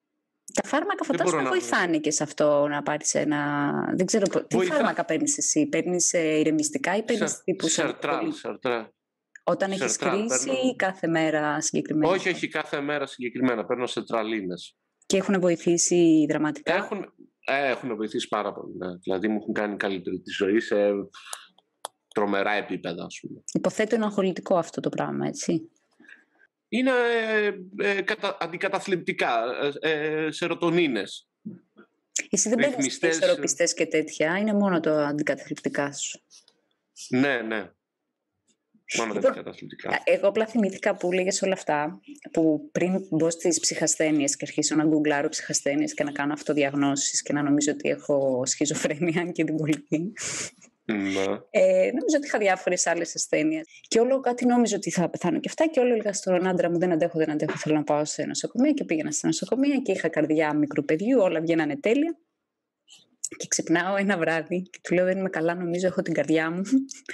Τα φάρμακα φαντάζομαι βοηθάνε να... και σε αυτό να πάρεις ένα... Δεν ξέρω τι Βοηθά... φάρμακα παίρνεις εσύ. Παίρνεις ηρεμιστικά ή παίρνεις Σα... τύπου... Σαρτράλ, σαρτράλ. Όταν έχεις κρίση παίρνω... ή κάθε μέρα συγκεκριμένα? Όχι, όχι, κάθε μέρα συγκεκριμένα. Παίρνω σερτραλίνες. Και έχουν βοηθήσει δραματικά? Έχουν, ε, έχουν βοηθήσει πάρα πολύ. Ναι. Δηλαδή μου έχουν κάνει καλύτερη τη ζωή σε τρομερά επίπεδα, ας πούμε. Υποθέτω είναι αγχολητικό αυτό το πράγμα, έτσι. Είναι ε, ε, κατα, αντικαταθλιπτικά, ε, ε, σερωτονίνες. Εσύ δεν παίρνεις ισορροπιστές και τέτοια, είναι μόνο το αντικαταθλιπτικά σου? Ναι, ναι. Μόνο λοιπόν, αντικαταθλιπτικά. Εγώ απλά θυμήθηκα που λέγες όλα αυτά, που πριν μπω στις ψυχασθένειες και αρχίσω να γκουγκλάρω ψυχασθένειες και να κάνω αυτοδιαγνώσεις και να νομίζω ότι έχω σχιζοφρένεια και την πολιτική. Ναι. Ε, νομίζω ότι είχα διάφορες άλλες ασθένειες. Και όλο κάτι νόμιζα ότι θα πεθάνω και αυτά. Και όλο έλεγα στον άντρα μου: δεν αντέχω, δεν αντέχω. Θέλω να πάω σε νοσοκομεία. Και πήγαινα σε νοσοκομεία και είχα καρδιά μικρού παιδιού. Όλα βγαίνανε τέλεια. Και ξυπνάω ένα βράδυ και του λέω: δεν είμαι καλά, νομίζω έχω την καρδιά μου.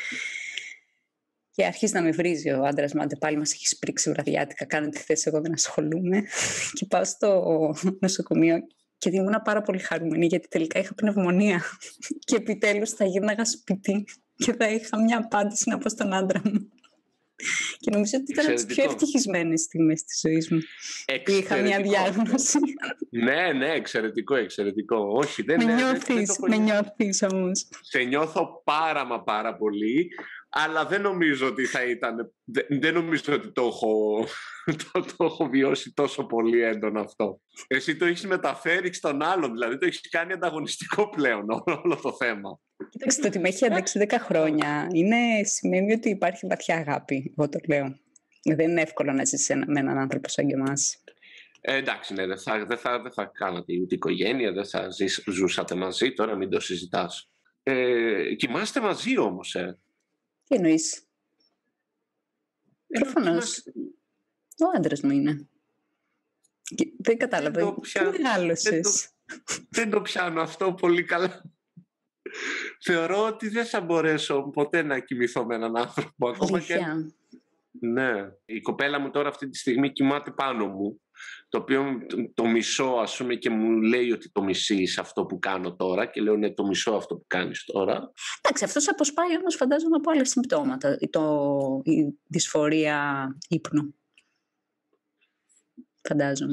Και αρχίζει να με βρίζει ο άντρας μου: άντε πάλι μας έχει πρίξει βραδιάτικα. Κάνε τι θες, εγώ δεν ασχολούμαι. Και πάω στο νοσοκομείο. Και ήμουν πάρα πολύ χαρούμενη γιατί τελικά είχα πνευμονία. Και επιτέλους θα γύρναγα σπίτι και θα είχα μια απάντηση να πω στον άντρα μου. Και νομίζω ότι ήταν από τις πιο ευτυχισμένες στιγμές της ζωής μου. Είχα μια διάγνωση. Ναι, ναι, εξαιρετικό, εξαιρετικό. Όχι, δεν, με ναι, νιώθεις, δεν, δεν με νιώθεις όμως. Σε νιώθω πάρα μα πάρα πολύ. Αλλά δεν νομίζω ότι θα ήταν, δεν, δεν νομίζω ότι το έχω, το, το έχω βιώσει τόσο πολύ έντονα αυτό. Εσύ το έχεις μεταφέρει στον άλλον, δηλαδή το έχεις κάνει ανταγωνιστικό πλέον όλο το θέμα. Κοίταξε, το ότι με έχει αντέξει δέκα χρόνια είναι, σημαίνει ότι υπάρχει βαθιά αγάπη, εγώ το λέω. Δεν είναι εύκολο να ζήσεις με έναν άνθρωπο σαν και εμάς. Ε, εντάξει, ναι, δεν θα, δεν θα, δεν θα κάνατε ούτε οικογένεια, δεν θα ζήσ, ζούσατε μαζί, τώρα μην το συζητάς. Ε, κοιμάστε μαζί όμως, ε. Τι εννοείς? Προφανώς. Ο άντρας μου είναι. Δεν κατάλαβα. Δεν Τι μεγάλωσες? Δεν, δεν το πιάνω αυτό πολύ καλά. Θεωρώ ότι δεν θα μπορέσω ποτέ να κοιμηθώ με έναν άνθρωπο. Ακόμα και... Ναι. Η κοπέλα μου τώρα αυτή τη στιγμή κοιμάται πάνω μου. Το οποίο το μισώ, ας πούμε, και μου λέει ότι το μισείς αυτό που κάνω τώρα. Και λέω ναι, το μισώ αυτό που κάνεις τώρα. Εντάξει, αυτό σε αποσπάει όμως φαντάζομαι από άλλα συμπτώματα. Το, η δυσφορία ύπνου. Φαντάζομαι.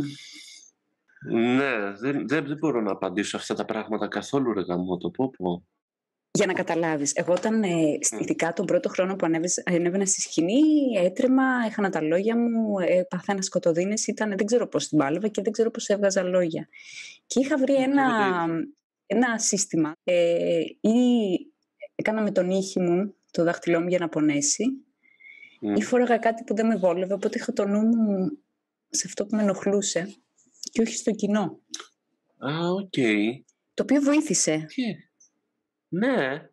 Ναι, δεν, δεν, δεν μπορώ να απαντήσω αυτά τα πράγματα καθόλου, ρε γαμό, το πω πω. Για να καταλάβεις, εγώ όταν ε, ειδικά τον πρώτο χρόνο που ανέβαινα στη σκηνή, έτρεμα, έχανα τα λόγια μου, ε, παθαίνα σκοτωδίνες, ήταν, δεν ξέρω πώς την πάλευα και δεν ξέρω πώς έβγαζα λόγια. Και είχα βρει ένα, ένα σύστημα, ε, ή έκανα με τον ήχη μου το δάχτυλό μου για να πονέσει, mm. ή φόραγα κάτι που δεν με βόλευε, οπότε είχα το νου μου σε αυτό που με ενοχλούσε και όχι στο κοινό. Α, ah, οκ. Okay. Το οποίο βοήθησε. Okay. Ναι.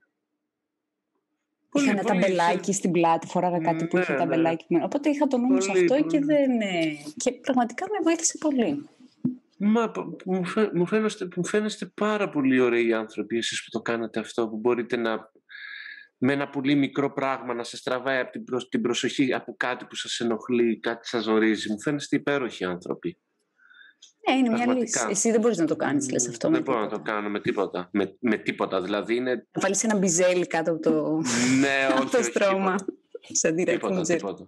Είχα ένα ταμπελάκι στην πλάτη, φοράγα κάτι που ναι, είχε ταμπελάκι. Ναι. Οπότε είχα το νου μου σε αυτό πολύ. Και, δεν, και πραγματικά με βοήθησε πολύ. Μα μου, φαι, μου, φαίνεστε, μου φαίνεστε πάρα πολύ ωραίοι άνθρωποι εσείς που το κάνετε αυτό, που μπορείτε να με ένα πολύ μικρό πράγμα να σας τραβάει από την, προσ, την προσοχή από κάτι που σας ενοχλεί, κάτι σας ζορίζει. Μου φαίνεστε υπέροχοι άνθρωποι. Ναι, είναι μια λύση. Εσύ δεν μπορείς να το κάνεις, λες αυτό. Δεν μπορώ να το κάνω με τίποτα. Με, με τίποτα, δηλαδή είναι... Να βάλεις ένα μπιζέλι κάτω από το, ναι, όχι, το στρώμα. Σαν τίποτα, τίποτα.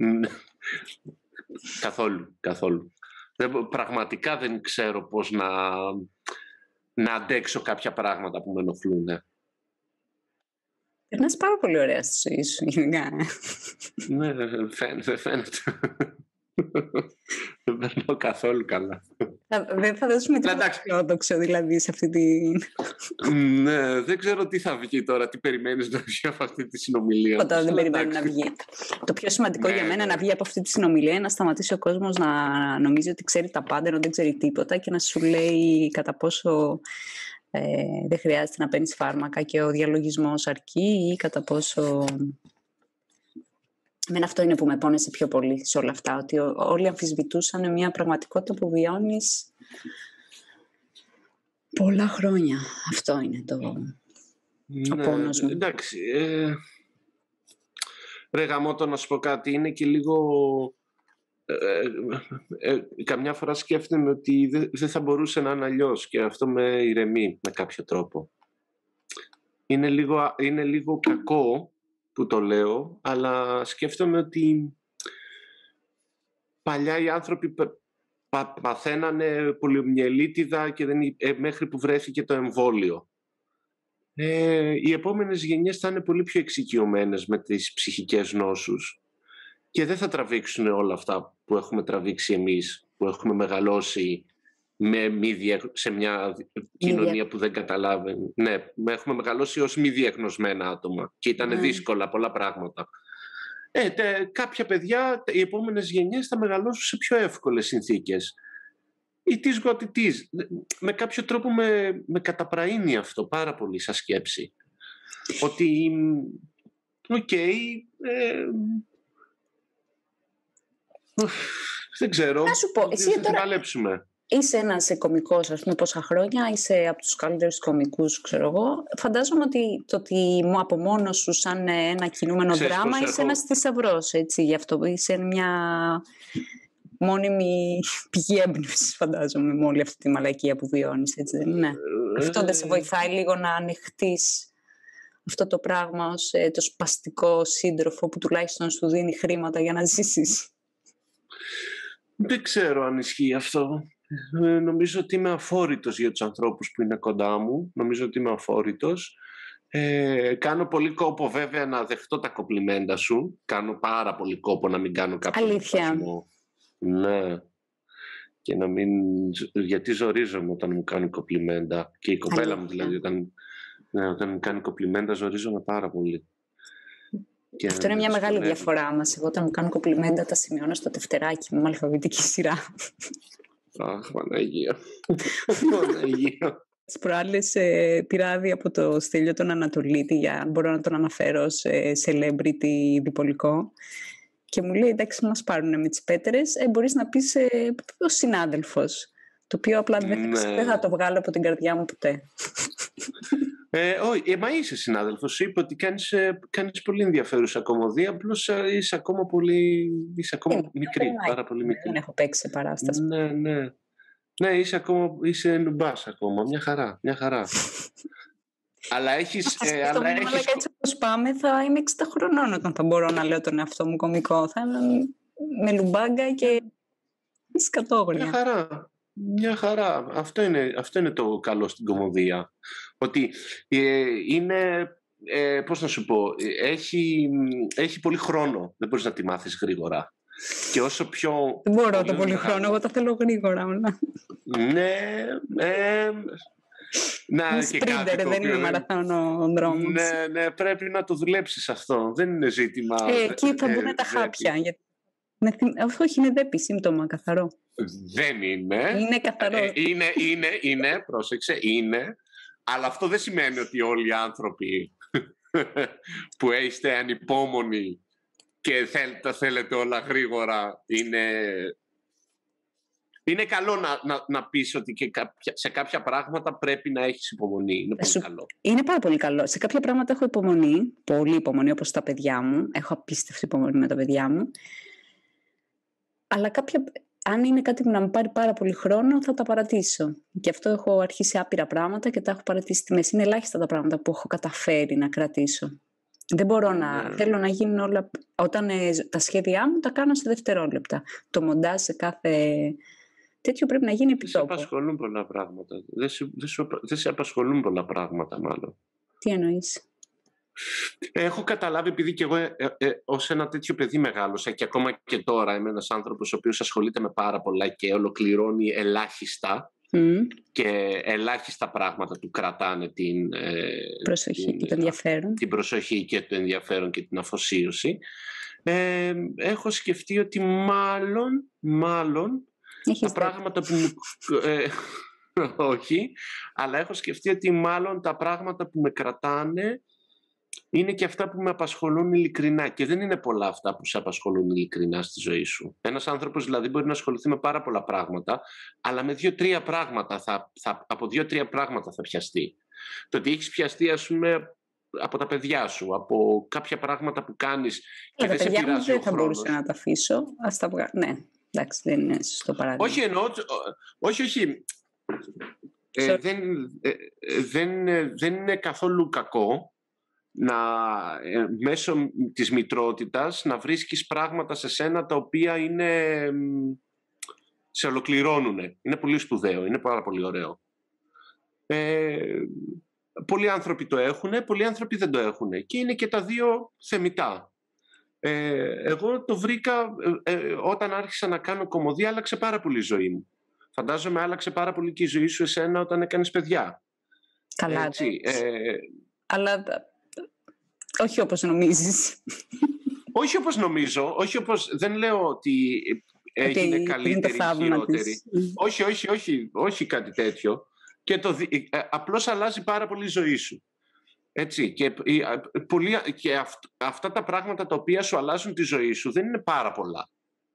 καθόλου, καθόλου. Δεν, πραγματικά δεν ξέρω πώς να, να αντέξω κάποια πράγματα που με ενοχλούν. Ναι. Περνάς πάρα πολύ ωραία στη ζωή σου, γενικά. Ναι, δεν φαίνεται, φαίνεται. Δεν περνάω καθόλου καλά. Δεν θα δώσουμε τίποτα φιλόδοξο δηλαδή σε αυτή τη... Ναι, δεν ξέρω τι θα βγει τώρα, τι περιμένεις να βγει από αυτή τη συνομιλία. Ποτέ δεν περιμένει να βγει. Το πιο σημαντικό ναι, για μένα ναι. να βγει από αυτή τη συνομιλία είναι να σταματήσει ο κόσμος να νομίζει ότι ξέρει τα πάντα ενώ δεν ξέρει τίποτα και να σου λέει κατά πόσο ε, δεν χρειάζεται να παίρνεις φάρμακα και ο διαλογισμός αρκεί ή κατά πόσο... Εμένα αυτό είναι που με πόνεσε πιο πολύ σε όλα αυτά, ότι όλοι αμφισβητούσαν μια πραγματικότητα που βιώνεις πολλά χρόνια. Αυτό είναι το ναι, ο πόνος μου. Εντάξει, ε, ρε γαμώτο να σου πω κάτι, είναι και λίγο ε, ε, ε, καμιά φορά σκέφτομαι ότι δεν δε θα μπορούσε να είναι αλλιώς και αυτό με ηρεμεί με κάποιο τρόπο. Είναι λίγο, είναι λίγο κακό που το λέω, αλλά σκέφτομαι ότι παλιά οι άνθρωποι πα, παθαίνανε πολιομιελίτιδα και δεν, ε, μέχρι που βρέθηκε το εμβόλιο. Ε, οι επόμενες γενιές θα είναι πολύ πιο εξοικειωμένες με τις ψυχικές νόσους και δεν θα τραβήξουν όλα αυτά που έχουμε τραβήξει εμείς, που έχουμε μεγαλώσει με μη διε... σε μια κοινωνία που δεν καταλάβαινε. Ναι, έχουμε μεγαλώσει ως μη διαγνωσμένα άτομα και ήταν mm. δύσκολα πολλά πράγματα. Ε, τε, κάποια παιδιά, οι επόμενες γενιές θα μεγαλώσουν σε πιο εύκολες συνθήκες. It is what it is. Με κάποιο τρόπο με, με καταπραίνει αυτό πάρα πολύ σαν σκέψη. Ότι, οκ, okay, ε, δεν ξέρω, να σου πω, εσύ θα τώρα παλέψουμε. Είσαι ένας κωμικός, ας πούμε, πόσα χρόνια, είσαι από τους καλύτερους κωμικούς, ξέρω εγώ. Φαντάζομαι ότι το ότι από μόνος σου σαν ένα κινούμενο Ξέρεις δράμα είσαι έχω... ένας θησαυρός, έτσι, γι' αυτό είσαι μια μόνιμη πηγή έμπνευσης, φαντάζομαι, με όλη αυτή τη μαλακία που βιώνεις, έτσι δεν είναι? Ε... Αυτό δεν σε βοηθάει λίγο να ανοιχτείς αυτό το πράγμα ως ε, το σπαστικό σύντροφο που τουλάχιστον σου δίνει χρήματα για να ζήσεις? Δεν ξέρω αν ισχύει αυτό. Ε, νομίζω ότι είμαι αφόρητος για τους ανθρώπους που είναι κοντά μου. Νομίζω ότι είμαι αφόρητος. Ε, κάνω πολύ κόπο βέβαια να δεχτώ τα κοπλιμέντα σου. Κάνω πάρα πολύ κόπο να μην κάνω κάποιο αλήθεια. Ναι. Και να μην... Γιατί ζορίζομαι όταν μου κάνει κοπλιμέντα. Και η κοπέλα αλήθεια. μου δηλαδή όταν, ναι, όταν μου κάνει κοπλιμέντα ζορίζομαι πάρα πολύ. Και αυτό είναι μια μεγάλη λέω. διαφορά μας. Εγώ όταν μου κάνω κοπλιμέντα τα σημειώνω στο τευτεράκι μου με αλφαβητική σειρά. Αχ, Παναγία. Παναγία. Τις προάλλες ε, πήρα άδεια από το Στέλιο τον Ανατολίτη, για αν μπορώ να τον αναφέρω σε celebrity διπολικό. Και μου λέει, εντάξει, μας πάρουνε με τις πέτερες, ε, μπορείς να πεις ε, ο συνάδελφος. Το οποίο απλά δεν, ναι. δεν θα το βγάλω από την καρδιά μου ποτέ. Ε, όχι, ε, μα είσαι συνάδελφος. Σου είπε ότι κάνεις, ε, κάνεις πολύ ενδιαφέρουσα κομμωδία, απλώς ε, είσαι ακόμα πολύ είσαι ακόμα ε, μικρή, ε, πάρα πολύ μικρή. Δεν έχω παίξει σε παράσταση. Ναι, ναι. Ναι, είσαι ακόμα, είσαι νουμπάς ακόμα, μια χαρά, μια χαρά. αλλά έχεις... Ε, αλλά έχεις... αλλά έτσι όπως πάμε θα είμαι εξήντα χρονών όταν θα μπορώ να λέω τον εαυτό μου κωμικό. Θα είμαι με λουμπάγκα και σκατόγρια. Μια χαρά. Μια χαρά. Αυτό είναι, αυτό είναι το καλό στην κωμωδία. Ότι ε, είναι, ε, πώς να σου πω, έχει, έχει πολύ χρόνο. Δεν μπορείς να τη μάθεις γρήγορα. Και όσο πιο... Δεν μπορώ πολύ το πολύ χρόνο, εγώ τα θέλω γρήγορα. Ναι, ε, να, είναι σπρίντερ, δεν είναι μαραθώνο δρόμος. Ναι, ναι, πρέπει να το δουλέψεις αυτό. Δεν είναι ζήτημα... Ε, εκεί θα μπουν ε, τα χάπια. Γιατί... Όχι, είναι δέπη, σύμπτωμα, καθαρό. Δεν είναι. Είναι καθαρό. Ε, είναι, είναι, είναι, πρόσεξε, είναι. Αλλά αυτό δεν σημαίνει ότι όλοι οι άνθρωποι που είστε ανυπόμονοι και θέλετε, θέλετε όλα γρήγορα είναι... Είναι καλό να, να, να πεις ότι και κάποια, σε κάποια πράγματα πρέπει να έχεις υπομονή. Είναι πολύ Σου, καλό. Είναι πάρα πολύ καλό. Σε κάποια πράγματα έχω υπομονή, πολύ υπομονή, όπως τα παιδιά μου. Έχω απίστευτη υπομονή με τα παιδιά μου. Αλλά κάποια, αν είναι κάτι που να μου πάρει πάρα πολύ χρόνο, θα τα παρατήσω. Και αυτό έχω αρχίσει άπειρα πράγματα και τα έχω παρατήσει στη μέση. Είναι ελάχιστα τα πράγματα που έχω καταφέρει να κρατήσω. Δεν μπορώ mm. να... Θέλω να γίνουν όλα... Όταν ε, τα σχέδιά μου τα κάνω σε δευτερόλεπτα. Το μοντάζ σε κάθε... Τέτοιο πρέπει να γίνει επί τόπου. Δεν σε απασχολούν πολλά πράγματα. Δεν σε, δεν, σου, δεν σε απασχολούν πολλά πράγματα, μάλλον. Τι εννοείς? Έχω καταλάβει, επειδή και εγώ ε, ε, ε, ως ένα τέτοιο παιδί μεγάλωσα και ακόμα και τώρα είμαι ένας άνθρωπος ο οποίος ασχολείται με πάρα πολλά και ολοκληρώνει ελάχιστα mm. και ελάχιστα πράγματα του κρατάνε την, ε, προσοχή την, και το ενδιαφέρον. την προσοχή και το ενδιαφέρον και την αφοσίωση. Ε, έχω σκεφτεί ότι μάλλον, μάλλον τα πράγματα που μου... Ε, όχι, αλλά έχω σκεφτεί ότι μάλλον τα πράγματα που με κρατάνε είναι και αυτά που με απασχολούν ειλικρινά. Και δεν είναι πολλά αυτά που σε απασχολούν ειλικρινά στη ζωή σου. Ένας άνθρωπος δηλαδή μπορεί να ασχοληθεί με πάρα πολλά πράγματα, αλλά με δύο-τρία πράγματα θα, θα, από δύο-τρία πράγματα θα πιαστεί. Το ότι έχεις πιαστεί, ας πούμε, από τα παιδιά σου, από κάποια πράγματα που κάνεις και ε, δεν σε πειράζει ο χρόνος. Δεν θα μπορούσα να τα αφήσω. Ας τα βγα... Ναι. εντάξει, δεν είναι σωστό παράδειγμα. Όχι, εννοώ, όχι, όχι. Ε, δεν, ε, δεν, δεν είναι καθόλου κακό να ε, μέσω της μητρότητας να βρίσκεις πράγματα σε σένα τα οποία είναι, σε ολοκληρώνουν. Είναι πολύ σπουδαίο, είναι πάρα πολύ ωραίο. Ε, πολλοί άνθρωποι το έχουν, πολλοί άνθρωποι δεν το έχουν και είναι και τα δύο θεμιτά. Ε, εγώ το βρήκα ε, ε, όταν άρχισα να κάνω κομμωδία, άλλαξε πάρα πολύ η ζωή μου. Φαντάζομαι άλλαξε πάρα πολύ και η ζωή σου εσένα όταν έκανες παιδιά. Καλά, έτσι, ε, αλλά όχι όπως νομίζεις. Όχι όπως νομίζω, όχι όπως, δεν λέω ότι έγινε okay, καλύτερη ή χειρότερη. όχι, όχι, όχι, όχι κάτι τέτοιο. Και το, ε, απλώς αλλάζει πάρα πολύ η ζωή σου. Έτσι, και, ε, πολύ, και αυ, αυτά τα πράγματα τα οποία σου αλλάζουν τη ζωή σου δεν είναι πάρα πολλά.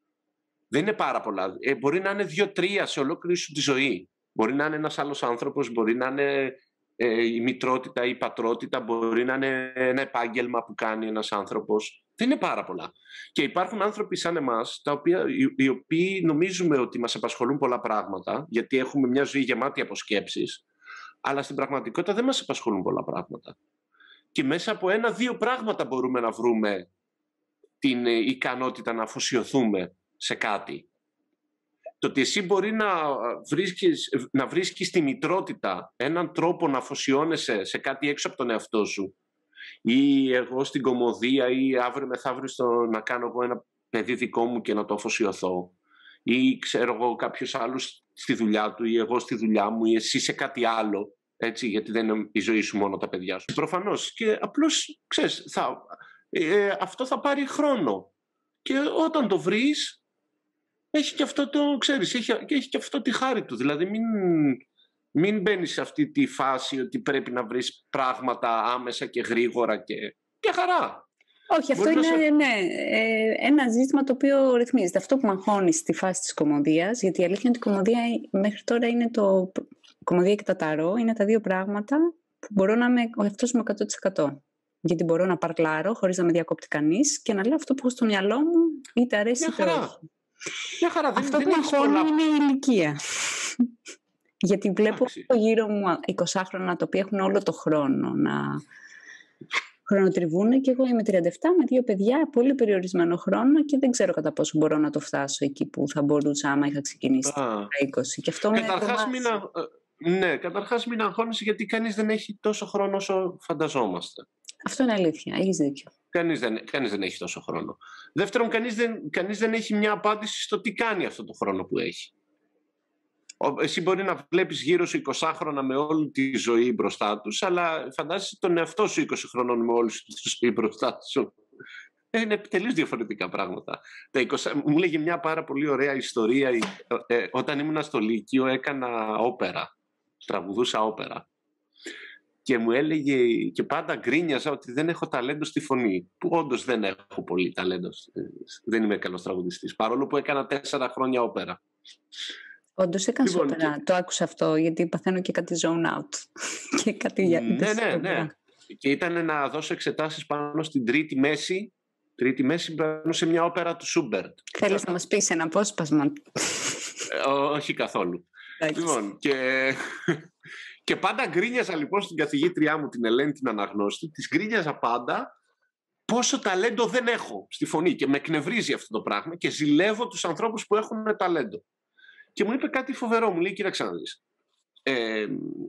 Δεν είναι πάρα πολλά. Ε, μπορεί να είναι δύο-τρία σε ολόκληρη σου τη ζωή. Μπορεί να είναι ένας άλλος άνθρωπος, μπορεί να είναι ε, η μητρότητα ή η πατρότητα, μπορεί να είναι ένα επάγγελμα που κάνει ένας άνθρωπος. Δεν είναι πάρα πολλά. Και υπάρχουν άνθρωποι σαν εμάς, τα οποία, οι, οι οποίοι νομίζουμε ότι μας απασχολούν πολλά πράγματα, γιατί έχουμε μια ζωή γεμάτη από σκέψεις, αλλά στην πραγματικότητα δεν μας απασχολούν πολλά πράγματα. Και μέσα από ένα-δύο πράγματα μπορούμε να βρούμε την ε, ικανότητα να αφοσιωθούμε σε κάτι. Το ότι εσύ μπορεί να βρίσκεις, να βρίσκεις τη μητρότητα έναν τρόπο να αφοσιώνεσαι σε κάτι έξω από τον εαυτό σου, ή εγώ στην κομμωδία, ή αύριο μεθαύριο στο να κάνω εγώ ένα παιδί δικό μου και να το αφοσιωθώ, ή ξέρω εγώ κάποιος άλλος στη δουλειά του, ή εγώ στη δουλειά μου, ή εσύ σε κάτι άλλο, έτσι, γιατί δεν είναι η ζωή σου μόνο τα παιδιά σου. Προφανώς. Και απλώς, ξέρεις, θα, ε, αυτό θα πάρει χρόνο. Και όταν το βρεις, έχει και αυτό το, ξέρεις, έχει, έχει και αυτό τη χάρη του. Δηλαδή μην, μην μπαίνεις σε αυτή τη φάση ότι πρέπει να βρεις πράγματα άμεσα και γρήγορα και, και χαρά. Όχι, αυτό είναι σε... ναι, ε, ένα ζήτημα το οποίο ρυθμίζεται. Αυτό που με αγχώνει στη φάση της κομμωδίας, γιατί η αλήθεια είναι ότι η κομμωδία μέχρι τώρα είναι το... Η κομμωδία και τα ταρό είναι τα δύο πράγματα που μπορώ να είμαι ο εαυτός μου εκατό τοις εκατό. Γιατί μπορώ να παρκλάρω χωρίς να με διακόπτει κανείς και να λέω αυτό που έχω στο μυαλό μου, είτε αρέσει είτε όχι. Μια χαρά. Δεν, αυτό δεν που με αγχώνει πολλά... είναι η ηλικία. Γιατί βλέπω γύρω μου εικοσάχρονα τα οποία έχουν όλο το χρόνο να χρονοτριβούν και εγώ είμαι τριάντα επτά με δύο παιδιά, πολύ περιορισμένο χρόνο και δεν ξέρω κατά πόσο μπορώ να το φτάσω εκεί που θα μπορούσα άμα είχα ξεκινήσει τα είκοσι. Και αυτό καταρχάς με μην, α... ναι, καταρχάς μην αγχώνεσαι γιατί κανείς δεν έχει τόσο χρόνο όσο φανταζόμαστε. Αυτό είναι αλήθεια, έχεις δίκιο. Κανείς δεν, κανείς δεν έχει τόσο χρόνο. Δεύτερον, κανείς δεν, κανείς δεν έχει μια απάντηση στο τι κάνει αυτό το χρόνο που έχει. Εσύ μπορεί να βλέπεις γύρω σου εικοσάχρονα με όλη τη ζωή μπροστά τους, αλλά φαντάζεσαι τον εαυτό σου είκοσι χρονών με όλη τη ζωή μπροστά σου. Είναι τελείως διαφορετικά πράγματα. Τα είκοσι... Μου λέγε μια πάρα πολύ ωραία ιστορία. Ε, όταν ήμουν στο Λύκειο έκανα όπερα. Τραγουδούσα όπερα. Και μου έλεγε και πάντα γκρίνιαζα ότι δεν έχω ταλέντο στη φωνή. Που όντως δεν έχω πολύ ταλέντο. Δεν είμαι καλός τραγουδιστής. Παρόλο που έκανα τέσσερα χρόνια όπερα. Όντως έκανες λοιπόν, όπερα. Και... Το άκουσα αυτό γιατί παθαίνω και κάτι zone out. και κάτι για... Ναι, ναι, ναι. Και ήταν να δώσω εξετάσεις πάνω στην τρίτη μέση. Τρίτη μέση πάνω σε μια όπερα του Σούμπερτ. Θέλεις να μας πεις ένα απόσπασμα? ε, όχι καθόλου. Λοιπόν, και... και πάντα γκρίνιαζα λοιπόν στην καθηγήτριά μου την Ελένη την αναγνώστη, της γκρίνιαζα πάντα πόσο ταλέντο δεν έχω στη φωνή και με εκνευρίζει αυτό το πράγμα και ζηλεύω τους ανθρώπους που έχουν ταλέντο. Και μου είπε κάτι φοβερό, μου λέει κοίταξε να δεις. Ε,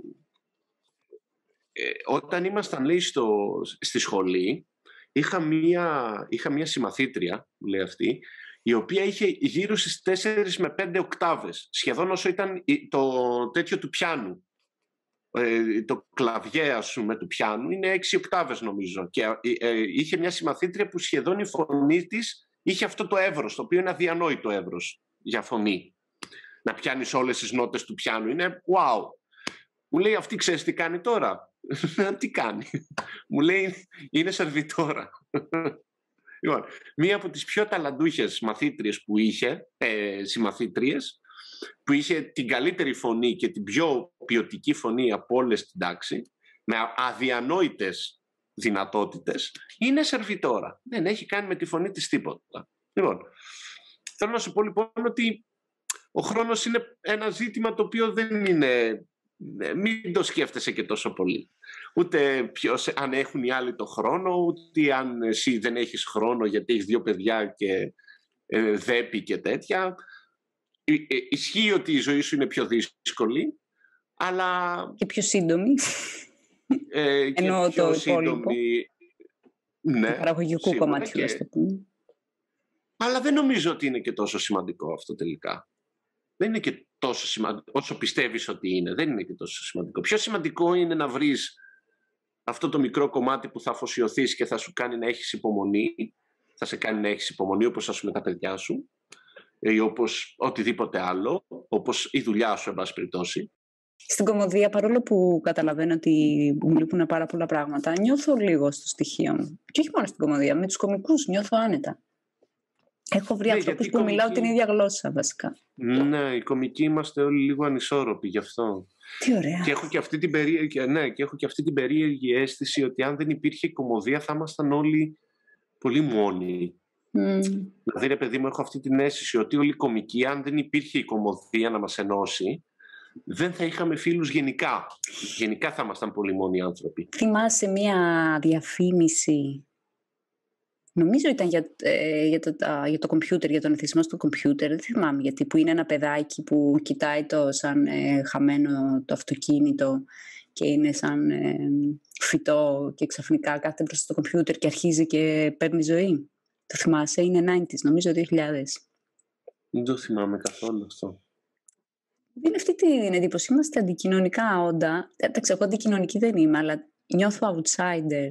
ε, όταν ήμασταν λέει στο, στη σχολή είχα μία, είχα μία συμμαθήτρια, μου λέει αυτή, η οποία είχε γύρω στις τέσσερις με πέντε οκτάβες, σχεδόν όσο ήταν το τέτοιο του πιάνου. Ε, το κλαβιέ ας πούμε του πιάνου είναι έξι οκτάβες νομίζω και ε, είχε μια συμμαθήτρια που σχεδόν η φωνή της είχε αυτό το εύρος, το οποίο είναι αδιανόητο εύρος για φωνή. Να πιάνεις όλες τις νότες του πιάνου είναι wow. Μου λέει αυτή ξέρεις τι κάνει τώρα? Τι κάνει? Μου λέει είναι σερβιτόρα. Λοιπόν, μία από τις πιο ταλαντούχες μαθήτριες που είχε, ε, συμμαθήτριες, που είχε την καλύτερη φωνή και την πιο ποιοτική φωνή από όλες την τάξη, με αδιανόητες δυνατότητες, είναι σερβιτόρα. Δεν έχει κάνει με τη φωνή της τίποτα. Λοιπόν, θέλω να σου πω λοιπόν ότι ο χρόνος είναι ένα ζήτημα το οποίο δεν είναι... Μην το σκέφτεσαι και τόσο πολύ. Ούτε ποιος, αν έχουν οι άλλοι το χρόνο, ούτε αν εσύ δεν έχεις χρόνο γιατί έχεις δύο παιδιά και ε, δέπη και τέτοια. Ε, ε, ισχύει ότι η ζωή σου είναι πιο δύσκολη, αλλά... Και πιο σύντομη. Ε, και Ενώ πιο το σύντομη... Ναι, του παραγωγικού κομματιού, ας το πούμε. Αλλά δεν νομίζω ότι είναι και τόσο σημαντικό αυτό τελικά. Δεν είναι και τόσο σημαντικό, όσο πιστεύεις ότι είναι, δεν είναι και τόσο σημαντικό. Πιο σημαντικό είναι να βρεις αυτό το μικρό κομμάτι που θα αφοσιωθείς και θα σου κάνει να έχεις υπομονή, θα σε κάνει να έχεις υπομονή όπως ας πούμε τα παιδιά σου ή όπως οτιδήποτε άλλο, όπως η δουλειά σου, εν πάση περιπτώσει. Στην κομμωδία, παρόλο που καταλαβαίνω ότι μου λείπουν πάρα πολλά πράγματα, νιώθω λίγο στο στοιχείο μου. Και όχι μόνο στην κομμωδία, με τους κωμικούς νιώθω άνετα. Έχω βρει ναι, ανθρώπους που κομική... μιλάω την ίδια γλώσσα, βασικά. Ναι, οι κομικοί είμαστε όλοι λίγο ανισόρροποι γι' αυτό. Τι ωραία. Και έχω και αυτή την περίεργη, ναι, και έχω και αυτή την περίεργη αίσθηση ότι αν δεν υπήρχε η κομμωδία θα ήμασταν όλοι πολύ μόνοι. Mm. Δηλαδή, ρε παιδί μου, έχω αυτή την αίσθηση ότι όλοι οι κομικοί, αν δεν υπήρχε η κομμωδία να μας ενώσει, δεν θα είχαμε φίλους γενικά. Γενικά θα ήμασταν πολύ μόνοι άνθρωποι. Θυμάσαι μία διαφήμιση, νομίζω ήταν για, ε, για, το, α, για το κομπιούτερ, για τον εθισμό στο κομπιούτερ, δεν θυμάμαι γιατί, που είναι ένα παιδάκι που κοιτάει το σαν ε, χαμένο το αυτοκίνητο και είναι σαν ε, φυτό και ξαφνικά κάθεται μπροστά στο κομπιούτερ και αρχίζει και παίρνει ζωή. Το θυμάσαι, είναι ενενήντα, νομίζω δύο χιλιάδες. Δεν το θυμάμαι καθόλου αυτό. Είναι αυτή την εντύπωση. Είμαστε αντικοινωνικά όντα. Εντάξει, εγώ αντικοινωνική δεν είμαι, αλλά νιώθω outsider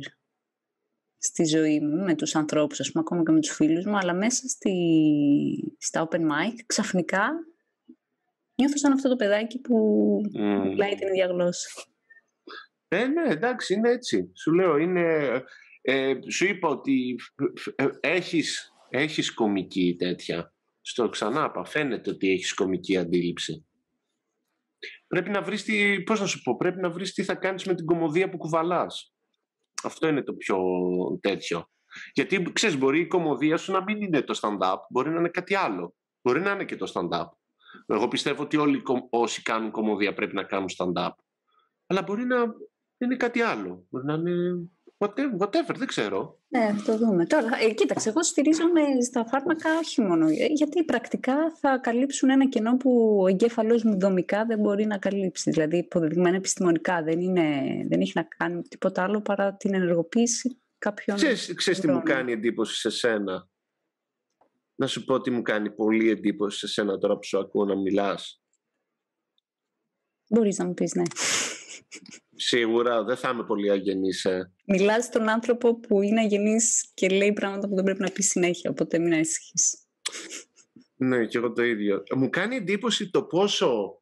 στη ζωή μου, με τους ανθρώπους, ας πούμε, ακόμα και με τους φίλους μου, αλλά μέσα στη, στα open mic, ξαφνικά νιώθω σαν αυτό το παιδάκι που mm. μιλάει την ίδια γλώσσα. Ε, ναι, εντάξει, είναι έτσι. Σου λέω, είναι... Ε, σου είπα ότι έχεις, έχεις κομική τέτοια. Στο ξανά, φαίνεται ότι έχεις κομική αντίληψη. Πρέπει να βρεις τι, πώς να σου πω, πρέπει να βρεις τι θα κάνεις με την κομμωδία που κουβαλάς. Αυτό είναι το πιο τέτοιο. Γιατί, ξέρεις, μπορεί η κομμωδία σου να μην είναι το stand-up, μπορεί να είναι κάτι άλλο. Μπορεί να είναι και το stand-up. Εγώ πιστεύω ότι όλοι όσοι κάνουν κομμωδία πρέπει να κάνουν stand-up. Αλλά μπορεί να είναι κάτι άλλο. Μπορεί να είναι whatever, whatever δεν ξέρω. Ναι, το δούμε. Τώρα, ε, κοίταξε, εγώ στηρίζομαι στα φάρμακα όχι μόνο, γιατί πρακτικά θα καλύψουν ένα κενό που ο εγκέφαλός μου δομικά δεν μπορεί να καλύψει. Δηλαδή, υποδεδειγμένα επιστημονικά, δεν, είναι, δεν έχει να κάνει τίποτα άλλο παρά την ενεργοποίηση κάποιων... Ξέρεις, ξέρεις τι μου κάνει εντύπωση σε σένα. Να σου πω τι μου κάνει πολύ εντύπωση σε σένα τώρα που σου ακούω να μιλάς. Μπορείς να μου πεις, ναι. Σίγουρα, δεν θα είμαι πολύ αγενής. Ε. Μιλάς στον άνθρωπο που είναι αγενής και λέει πράγματα που δεν πρέπει να πει συνέχεια, οπότε μην ανησυχείς. Ναι, και εγώ το ίδιο. Μου κάνει εντύπωση το πόσο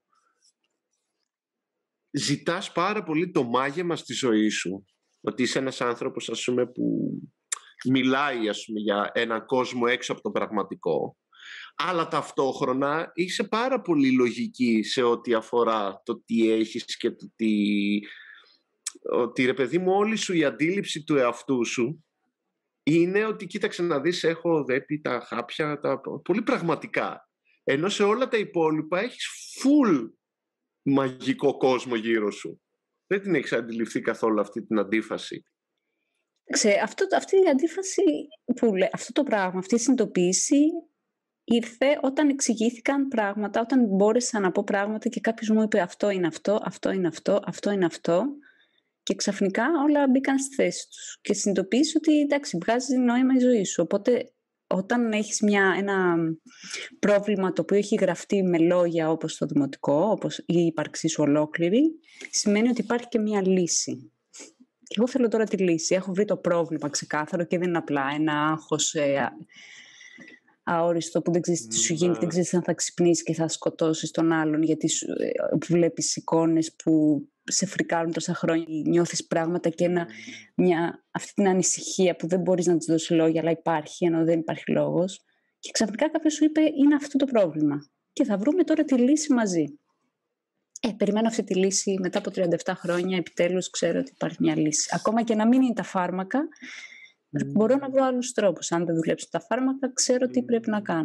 ζητάς πάρα πολύ το μάγεμα στη ζωή σου. Ότι είσαι ένας άνθρωπος, ας πούμε, που μιλάει, ας πούμε, για έναν κόσμο έξω από το πραγματικό. Αλλά ταυτόχρονα είσαι πάρα πολύ λογική σε ό,τι αφορά το τι έχεις και το τι... Ότι, ρε παιδί μου, όλη σου η αντίληψη του εαυτού σου είναι ότι κοίταξε να δεις, έχω δέπει τα χάπια, τα... πολύ πραγματικά. Ενώ σε όλα τα υπόλοιπα έχεις full μαγικό κόσμο γύρω σου. Δεν την έχεις αντιληφθεί καθόλου αυτή την αντίφαση. Ξέ, αυτό, αυτή η αντίφαση που λέει, αυτό το πράγμα, αυτή η συνειδητοποίηση ήρθε όταν εξηγήθηκαν πράγματα, όταν μπόρεσα να πω πράγματα και κάποιος μου είπε αυτό είναι αυτό, αυτό είναι αυτό, αυτό είναι αυτό και ξαφνικά όλα μπήκαν στη θέση τους και συνειδητοποίησα ότι εντάξει, βγάζει νόημα η ζωή σου. Οπότε όταν έχεις μια, ένα πρόβλημα το οποίο έχει γραφτεί με λόγια όπως το δημοτικό, όπως η ύπαρξή σου ολόκληρη, σημαίνει ότι υπάρχει και μια λύση. Και εγώ θέλω τώρα τη λύση. Έχω βρει το πρόβλημα ξεκάθαρο και δεν είναι απλά ένα άγχος ε, αόριστο που δεν ξέρεις τι σου γίνεται, δεν ξέρεις αν θα ξυπνήσεις και θα σκοτώσεις τον άλλον γιατί σου, ε, βλέπεις εικόνες που σε φρικάρουν τόσα χρόνια, νιώθεις πράγματα και ένα, μια, αυτή την ανησυχία που δεν μπορείς να της δώσεις λόγια αλλά υπάρχει ενώ δεν υπάρχει λόγος και ξαφνικά κάποιος σου είπε είναι αυτό το πρόβλημα και θα βρούμε τώρα τη λύση μαζί. Ε, περιμένω αυτή τη λύση μετά από τριάντα επτά χρόνια, επιτέλους ξέρω ότι υπάρχει μια λύση. Ακόμα και να μην είναι τα φάρμακα, mm. μπορώ να βρω άλλους τρόπους. Αν δεν δουλέψουν τα φάρμακα, ξέρω τι πρέπει να κάνω.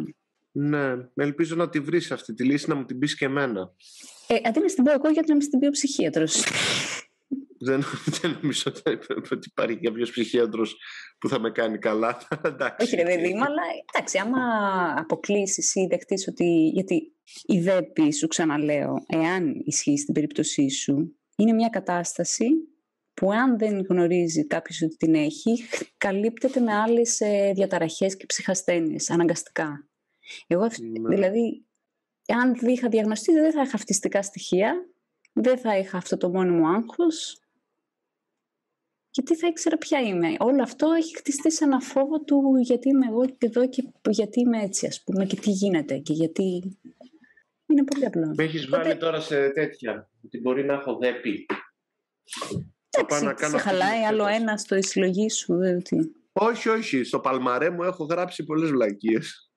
Ναι, ελπίζω να τη βρεις αυτή τη λύση, να μου την πεις και εμένα. Ε, αντί να στην πω εγώ, γιατί να μην στην πει ο ψυχίατρος. Δεν, δεν νομίζω ότι υπάρχει κάποιος ψυχίατρος που θα με κάνει καλά. Όχι ρε παιδί μου, αλλά εντάξει, άμα αποκλείσεις ή δεχτείς ότι... Γιατί η δέπη, σου ξαναλέω, εάν ισχύει στην περίπτωσή σου, είναι μια κατάσταση που αν δεν γνωρίζει κάποιος ότι την έχει, καλύπτεται με άλλες ε, διαταραχές και ψυχασθένειες, αναγκαστικά. Εγώ, ναι. Δηλαδή, αν δεν είχα διαγνωστεί, δεν θα είχα αυτιστικά στοιχεία, δεν θα είχα αυτό το μόνιμο άγχος, γιατί θα ήξερα ποια είμαι. Όλο αυτό έχει χτιστεί σε ένα φόβο του γιατί είμαι εγώ εδώ και γιατί είμαι έτσι, ας πούμε, και τι γίνεται και γιατί... Είναι πολύ απλό. Με έχεις βάλει τώρα σε τέτοια, ότι μπορεί να έχω δέπη. Εντάξει, σε χαλάει άλλο ένα στο συλλογή σου. Δηλαδή. Όχι, όχι. Στο παλμαρέ μου έχω γράψει πολλές βλακίες.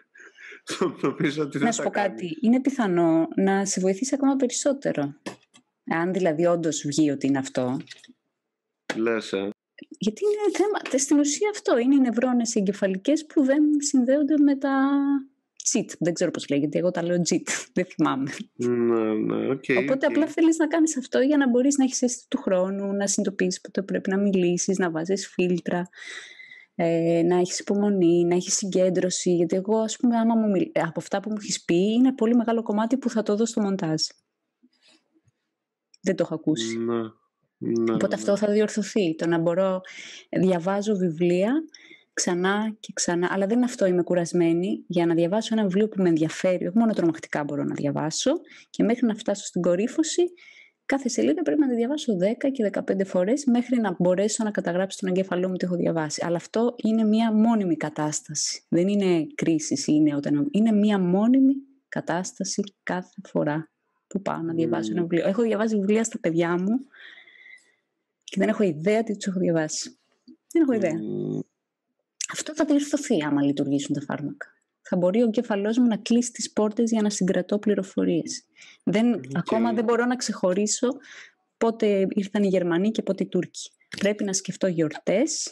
Να σου πω κάτι. Είναι πιθανό να σε βοηθήσει ακόμα περισσότερο. Αν δηλαδή όντως βγει ότι είναι αυτό. Λες, ε. Γιατί είναι θέμα, στην ουσία αυτό. Είναι οι νευρώνες εγκεφαλικές που δεν συνδέονται με τα τζιτ. Δεν ξέρω πώς λέγεται. Εγώ τα λέω τζιτ. Δεν θυμάμαι. Ναι, ναι, okay, Οπότε okay. απλά θέλεις να κάνεις αυτό για να μπορείς να έχεις αίσθηση του χρόνου, να συνειδητοποιήσεις πότε πρέπει να μιλήσεις, να βάζεις φίλτρα, ε, να έχεις υπομονή, να έχεις συγκέντρωση. Γιατί εγώ, ας πούμε, άμα μου μιλ... από αυτά που μου έχεις πει, είναι πολύ μεγάλο κομμάτι που θα το δω στο μοντάζ. Δεν το έχω ακούσει. Ναι, ναι, Οπότε ναι. αυτό θα διορθωθεί. Το να μπορώ, διαβάζω βιβλία ξανά και ξανά, αλλά δεν είναι αυτό, είμαι κουρασμένη για να διαβάσω ένα βιβλίο που με ενδιαφέρει. Όχι μόνο τρομακτικά μπορώ να διαβάσω και μέχρι να φτάσω στην κορύφωση, κάθε σελίδα πρέπει να τη διαβάσω δέκα και δεκαπέντε φορές μέχρι να μπορέσω να καταγράψω στον εγκέφαλό μου τι έχω διαβάσει. Αλλά αυτό είναι μια μόνιμη κατάσταση. Δεν είναι κρίση ή είναι όταν... Είναι μια μόνιμη κατάσταση κάθε φορά που πάω να διαβάσω mm. ένα βιβλίο. Έχω διαβάσει βιβλία στα παιδιά μου και δεν έχω ιδέα τι τους έχω διαβάσει. Δεν έχω ιδέα. Mm. Αυτό θα διορθωθεί άμα λειτουργήσουν τα φάρμακα. Θα μπορεί ο εγκέφαλός μου να κλείσει τις πόρτες για να συγκρατώ πληροφορίες. Δεν, okay. Ακόμα δεν μπορώ να ξεχωρίσω πότε ήρθαν οι Γερμανοί και πότε οι Τούρκοι. Πρέπει να σκεφτώ γιορτές,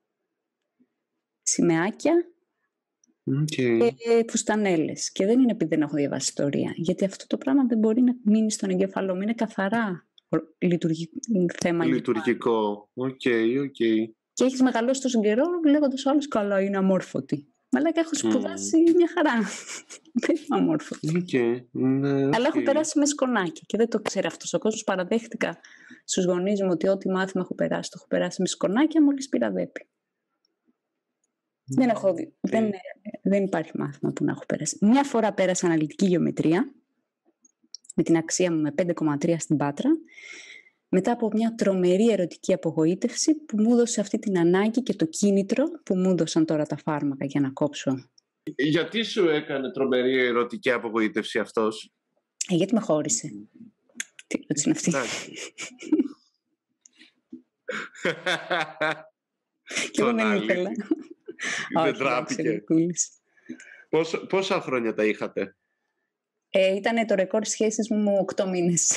σημαίακια okay. και φουστανέλες. Και δεν είναι επειδή δεν έχω διαβάσει ιστορία. Γιατί αυτό το πράγμα δεν μπορεί να μείνει στον εγκέφαλό μου. Είναι καθαρά λειτουργικό θέμα. Λειτουργικό. Οκ, okay, οκ. Okay. Και έχεις μεγαλώσει τόσο καιρό λέγοντας άλλος καλά είναι αμόρφωτη. Μαλάκα έχω σπουδάσει mm. μια χαρά. Δεν είμαι αμόρφωτη. Okay. Ναι, okay. Αλλά έχω περάσει με σκονάκια και δεν το ξέρει αυτός ο κόσμος. Παραδέχτηκα στους γονείς μου ότι ό,τι μάθημα έχω περάσει, το έχω περάσει με σκονάκια μόλις πήρα δέπη. Mm. Δεν, έχω, okay. δεν, δεν υπάρχει μάθημα που να έχω περάσει. Μια φορά πέρασα αναλυτική γεωμετρία με την αξία μου με πέντε κόμμα τρία στην Πάτρα. Μετά από μια τρομερή ερωτική απογοήτευση που μου έδωσε αυτή την ανάγκη και το κίνητρο που μου έδωσαν τώρα τα φάρμακα για να κόψω. Γιατί σου έκανε τρομερή ερωτική απογοήτευση αυτός? Ε, γιατί με χώρισε. Τι ερώτηση είναι αυτή? Και εγώ δεν ήθελα. Δεν τράπηκε. Πόσα, πόσα χρόνια τα είχατε? Ε, ήτανε το ρεκόρ σχέσης μου οκτώ μήνες.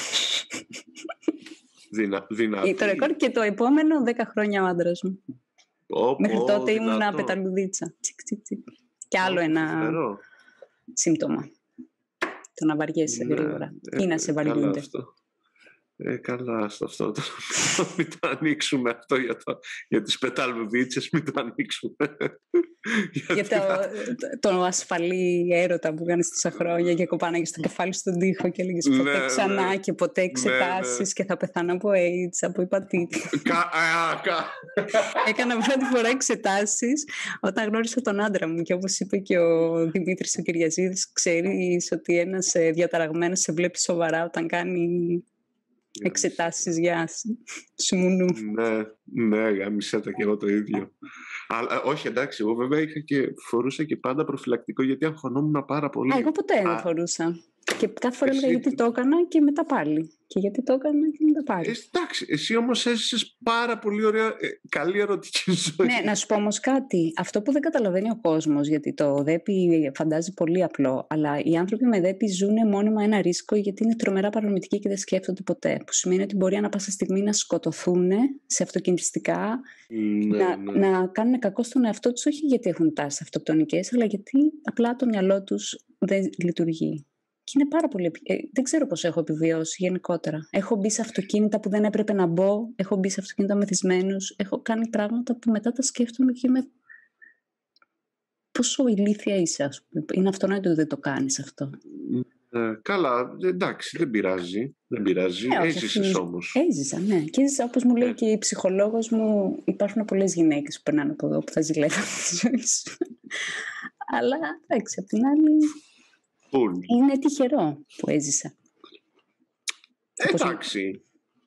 Δυνα, δυνατή. Το ρεκόρ και το επόμενο δέκα χρόνια ο άντρας μου. Ω, Μέχρι πω, τότε δυνατό. ήμουνα πεταλουδίτσα. Τσικ, τσικ, τσικ. Και άλλο Ω, ένα φερό. Σύμπτωμα. Το να βαριέσαι ναι, γρήγορα. Ε, Ή να σε βαριούνται. Ε, καλά, στο αυτό το, μην το ανοίξουμε αυτό για, το, για τις πεταλουδίτσες, μην το ανοίξουμε. Για το, το, το ασφαλή έρωτα που κάνεις τόσα χρόνια και κοπάναγες στο κεφάλι στον τοίχο και έλεγες ποτέ ναι, ξανά ναι. και ποτέ εξετάσεις ναι, ναι. και θα πεθάνω από AIDS, από υπατήτη. Έκανα πρώτη φορά εξετάσεις όταν γνώρισα τον άντρα μου και όπως είπε και ο Δημήτρης ο Κυριαζίδης, ξέρεις ότι ένας διαταραγμένος σε βλέπει σοβαρά όταν κάνει εξετάσεις για σιμουνού. Ναι, ναι, γάμισα τα και εγώ το ίδιο. Αλλά όχι, εντάξει, εγώ βέβαια είχα και φορούσα και πάντα προφυλακτικό γιατί αγχωνόμουν πάρα πολύ. Α, εγώ ποτέ δεν φορούσα. Και κάθε φορά έλεγα Εσύ... γιατί το έκανα και μετά πάλι. Και γιατί το έκανα και μετά πάλι. Ε, εντάξει, εσύ όμως έζησες πάρα πολύ ωραία, ε, καλή ερωτική ζωή. Ναι, να σου πω όμως κάτι. Αυτό που δεν καταλαβαίνει ο κόσμος, γιατί το ΔΕΠΗ φαντάζει πολύ απλό, αλλά οι άνθρωποι με ΔΕΠΗ ζουν μόνιμα ένα ρίσκο γιατί είναι τρομερά παρανομητικοί και δεν σκέφτονται ποτέ. Που σημαίνει ότι μπορεί ανά πάσα στιγμή να σκοτωθούν σε αυτοκινητιστικά, ναι, να, ναι. να κάνουν κακό στον εαυτό τους, όχι γιατί έχουν τάσεις αυτοκτονικές, αλλά γιατί απλά το μυαλό τους δεν λειτουργεί. Και είναι πάρα πολύ. Ε, δεν ξέρω πώς έχω επιβιώσει γενικότερα. Έχω μπει σε αυτοκίνητα που δεν έπρεπε να μπω. Έχω μπει σε αυτοκίνητα μεθυσμένους. Έχω κάνει πράγματα που μετά τα σκέφτομαι και είμαι. Πόσο ηλίθια είσαι, ας πούμε. Είναι αυτονόητο ότι δεν το κάνεις αυτό. Ε, καλά, εντάξει, δεν πειράζει. Δεν πειράζει. Ε, Έζησες όμως. Έζησα, ναι. Και έζησα, όπως μου λέει Ε. και η ψυχολόγος μου, υπάρχουν πολλές γυναίκες που περνάνε από εδώ που θα ζηλεύουν τη ζωή σου. Αλλά εντάξει, απ' την άλλη. Είναι τυχερό που έζησα. Εντάξει.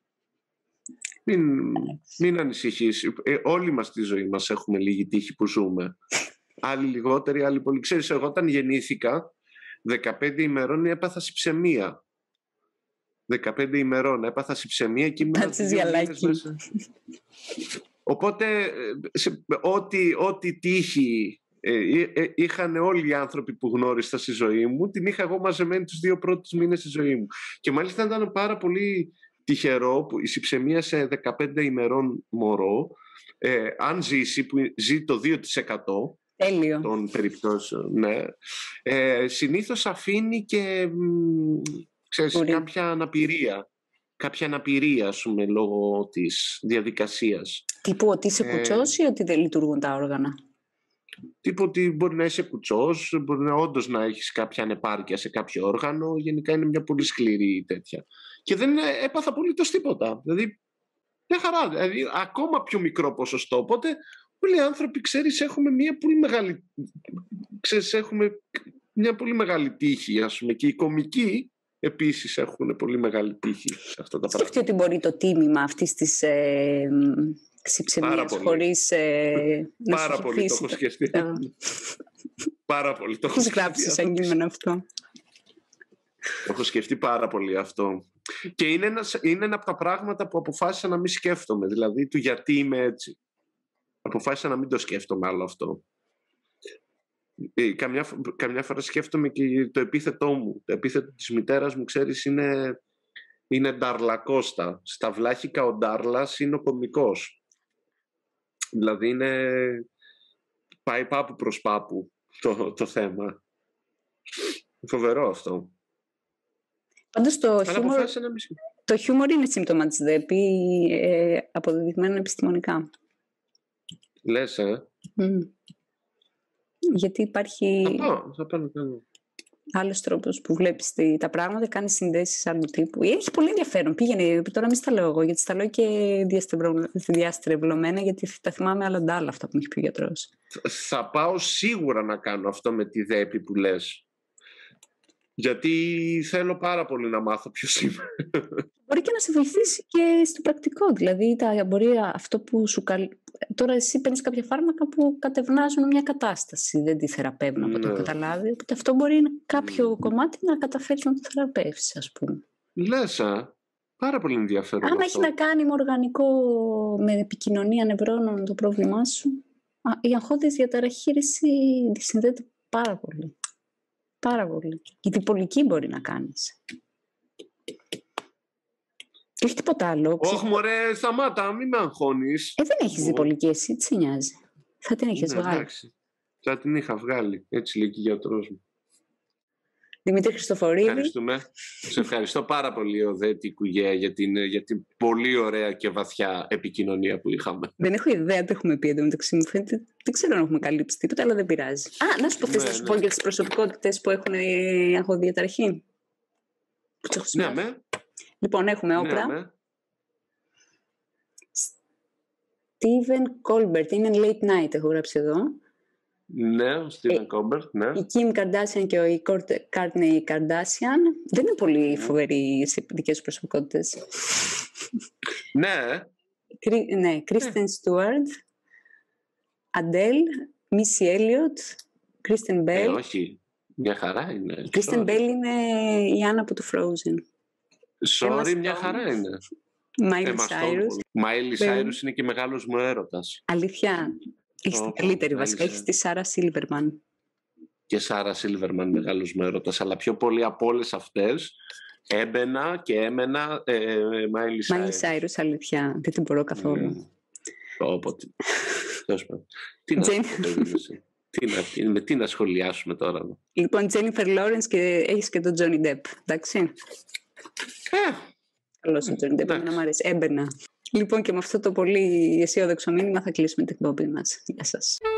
Μην, μην ανησυχείς. Ε, όλοι μας στη ζωή μας έχουμε λίγη τύχη που ζούμε. Άλλοι λιγότεροι, άλλοι πολύ. Ξέρεις, εγώ όταν γεννήθηκα, δεκαπέντε ημερών έπαθα συψαιμία. δεκαπέντε ημερών έπαθα συψαιμία και ήμουν δύο μήνες μέσα. Οπότε, σε, ό,τι, ό,τι τύχη ε, ε, είχαν όλοι οι άνθρωποι που γνώρισα στη ζωή μου, την είχα εγώ μαζεμένη τους δύο πρώτους μήνες στη ζωή μου. Και μάλιστα ήταν πάρα πολύ τυχερό που η συψαιμία σε δεκαπέντε ημερών μωρό, ε, αν ζήσει, που ζει το δύο τοις εκατό Τέλειο. των περιπτώσεων, ναι, ε, συνήθως αφήνει και μ, ξέρεις, κάποια αναπηρία. Κάποια αναπηρία, ας πούμε, λόγω της διαδικασίας. Τύπου ότι είσαι ε, κουτσός ή ότι δεν λειτουργούν τα όργανα? Τύπου ότι μπορεί να είσαι κουτσός, μπορεί να όντως να έχεις κάποια ανεπάρκεια σε κάποιο όργανο. Γενικά είναι μια πολύ σκληρή τέτοια. Και δεν έπαθα απολύτως τίποτα. Δηλαδή, μια χαρά. Δηλαδή, ακόμα πιο μικρό ποσοστό. Οπότε, όλοι οι άνθρωποι, ξέρεις, έχουμε μια πολύ μεγάλη, ξέρεις, έχουμε μια πολύ μεγάλη τύχη, ας πούμε. Και οι κομικοί επίσης έχουν πολύ μεγάλη τύχη σε αυτά τα πράγματα. Σκέφτεται ότι μπορεί το τίμημα αυτής της ε, συψαιμίας χωρίς ε, να Πάρα σου πολύ το έχω σκεφτεί. Πάρα πολύ το έχω σκεφτεί. Πώς γράψεις σαν κείμενο αυτό? Το έχω σκεφτεί πάρα πολύ αυτό. Και είναι ένα, είναι ένα από τα πράγματα που αποφάσισα να μην σκέφτομαι. Δηλαδή, του γιατί είμαι έτσι. Αποφάσισα να μην το σκέφτομαι άλλο αυτό. Ε, καμιά, καμιά φορά σκέφτομαι και το επίθετό μου. Το επίθετο της μητέρας μου, ξέρεις, είναι, είναι Νταρλακώστα. Στα βλάχικα ο Ντάρλας είναι ο κωμικός. Δηλαδή είναι... πάει πάπου προς πάπου το, το θέμα. Φοβερό αυτό. Πάντως το χιούμορ, το χιούμορ είναι σύμπτωμα της ΔΕΠΗ, ε, αποδεδειγμένο επιστημονικά. Λες, ε? Mm. Γιατί υπάρχει θα πάω, θα πάω, θα πάω. άλλος τρόπος που βλέπεις τα πράγματα, κάνεις συνδέσεις άλλου τύπου. Έχει πολύ ενδιαφέρον. Πήγαινε, τώρα μην στα λέω εγώ, γιατί στα λέω και διαστρεβλωμένα, γιατί τα θυμάμαι άλλα ντάλα αυτά που μου έχει πει ο γιατρός. Θα πάω σίγουρα να κάνω αυτό με τη ΔΕΠΗ που λες. Γιατί θέλω πάρα πολύ να μάθω ποιος είμαι. Μπορεί και να σε βοηθήσει και στο πρακτικό. Δηλαδή, τα, μπορεί αυτό που σου καλεί. Τώρα, εσύ παίρνεις κάποια φάρμακα που κατευνάζουν μια κατάσταση. Δεν τη θεραπεύουν από το καταλάβει. Οπότε αυτό μπορεί κάποιο mm. κομμάτι να καταφέρει να το θεραπεύσει, ας πούμε. Λες, α. Πάρα πολύ ενδιαφέρον. Αν έχει να κάνει με οργανικό, με επικοινωνία νευρώνων το πρόβλημά σου, η αγχώδης διαταραχήρηση τη συνδέεται πάρα πολύ. Πάρα πολύ. Η διπολική μπορεί να κάνεις. Και όχι τίποτα άλλο. Όχι, μωρέ, σταμάτα, μην με αγχώνεις. Ε, δεν έχεις διπολική εσύ, τι σε νοιάζει? Θα την έχεις ναι, βγάλει. Εντάξει. Θα την είχα βγάλει. Έτσι λέει και ο γιατρός μου. Δημήτρη Χριστοφορίδη. Ευχαριστούμε. Σε ευχαριστώ πάρα πολύ, Οδέτη Κουγέα, για την, για την πολύ ωραία και βαθιά επικοινωνία που είχαμε. Δεν έχω ιδέα τι έχουμε πει εντωμεταξύ μου. Φαίνεται, δεν ξέρω αν έχουμε καλύψει τίποτα, αλλά δεν πειράζει. Α, να σου πω, θες ναι, να σου ναι. πω για τις προσωπικότητες που έχουν αγχοδιαταραχή. Ναι, με. Λοιπόν, έχουμε Όπρα. Ναι, Στίβεν Κόλμπερτ, είναι late night, έχω γράψει εδώ. Ναι, ο Στίβεν Κόλμπερτ, ναι. Η Κιμ Καρντάσιαν και ο Κόρτνεϊ Καρντάσιαν. Δεν είναι πολύ mm. φοβεροί σε δικές προσωπικότητες. Ναι. Κρι, ναι, Κρίστεν Στούαρτ, Αντέλ, Μίσι Έλιοτ, Κρίστεν Μπέλ. Ε, όχι. Μια χαρά είναι. Η Κρίστεν Μπέιλ είναι η Άννα από το Frozen. Sorry, μια χαρά είναι. Μάιλι Σάιρους. Μάιλι Σάιρους είναι και μεγάλος μου έρωτας. Αλήθεια. Έχεις την καλύτερη βασικά. Έχεις τη Σάρα Σίλβερμαν. Και Σάρα Σίλβερμαν μεγάλος μου έρωτας. Αλλά πιο πολύ από όλες αυτές έμπαινα και έμενα Μάιλι Σάιρους. Μάιλι Σάιρους, αλήθεια. Δεν την μπορώ καθόλου. Όποτε. Τι να Τι να, με τι να σχολιάσουμε τώρα. Λοιπόν, Τζένιφερ Λόρενς και έχεις και τον Τζόνι Ντεπ, εντάξει. Ε, Καλώς ο Τζόνι Ντεπ, εμένα μου αρέσει. Έμπαινα. Λοιπόν, και με αυτό το πολύ αισιόδοξο μήνυμα θα κλείσουμε την εκπομπή μας. Γεια σας.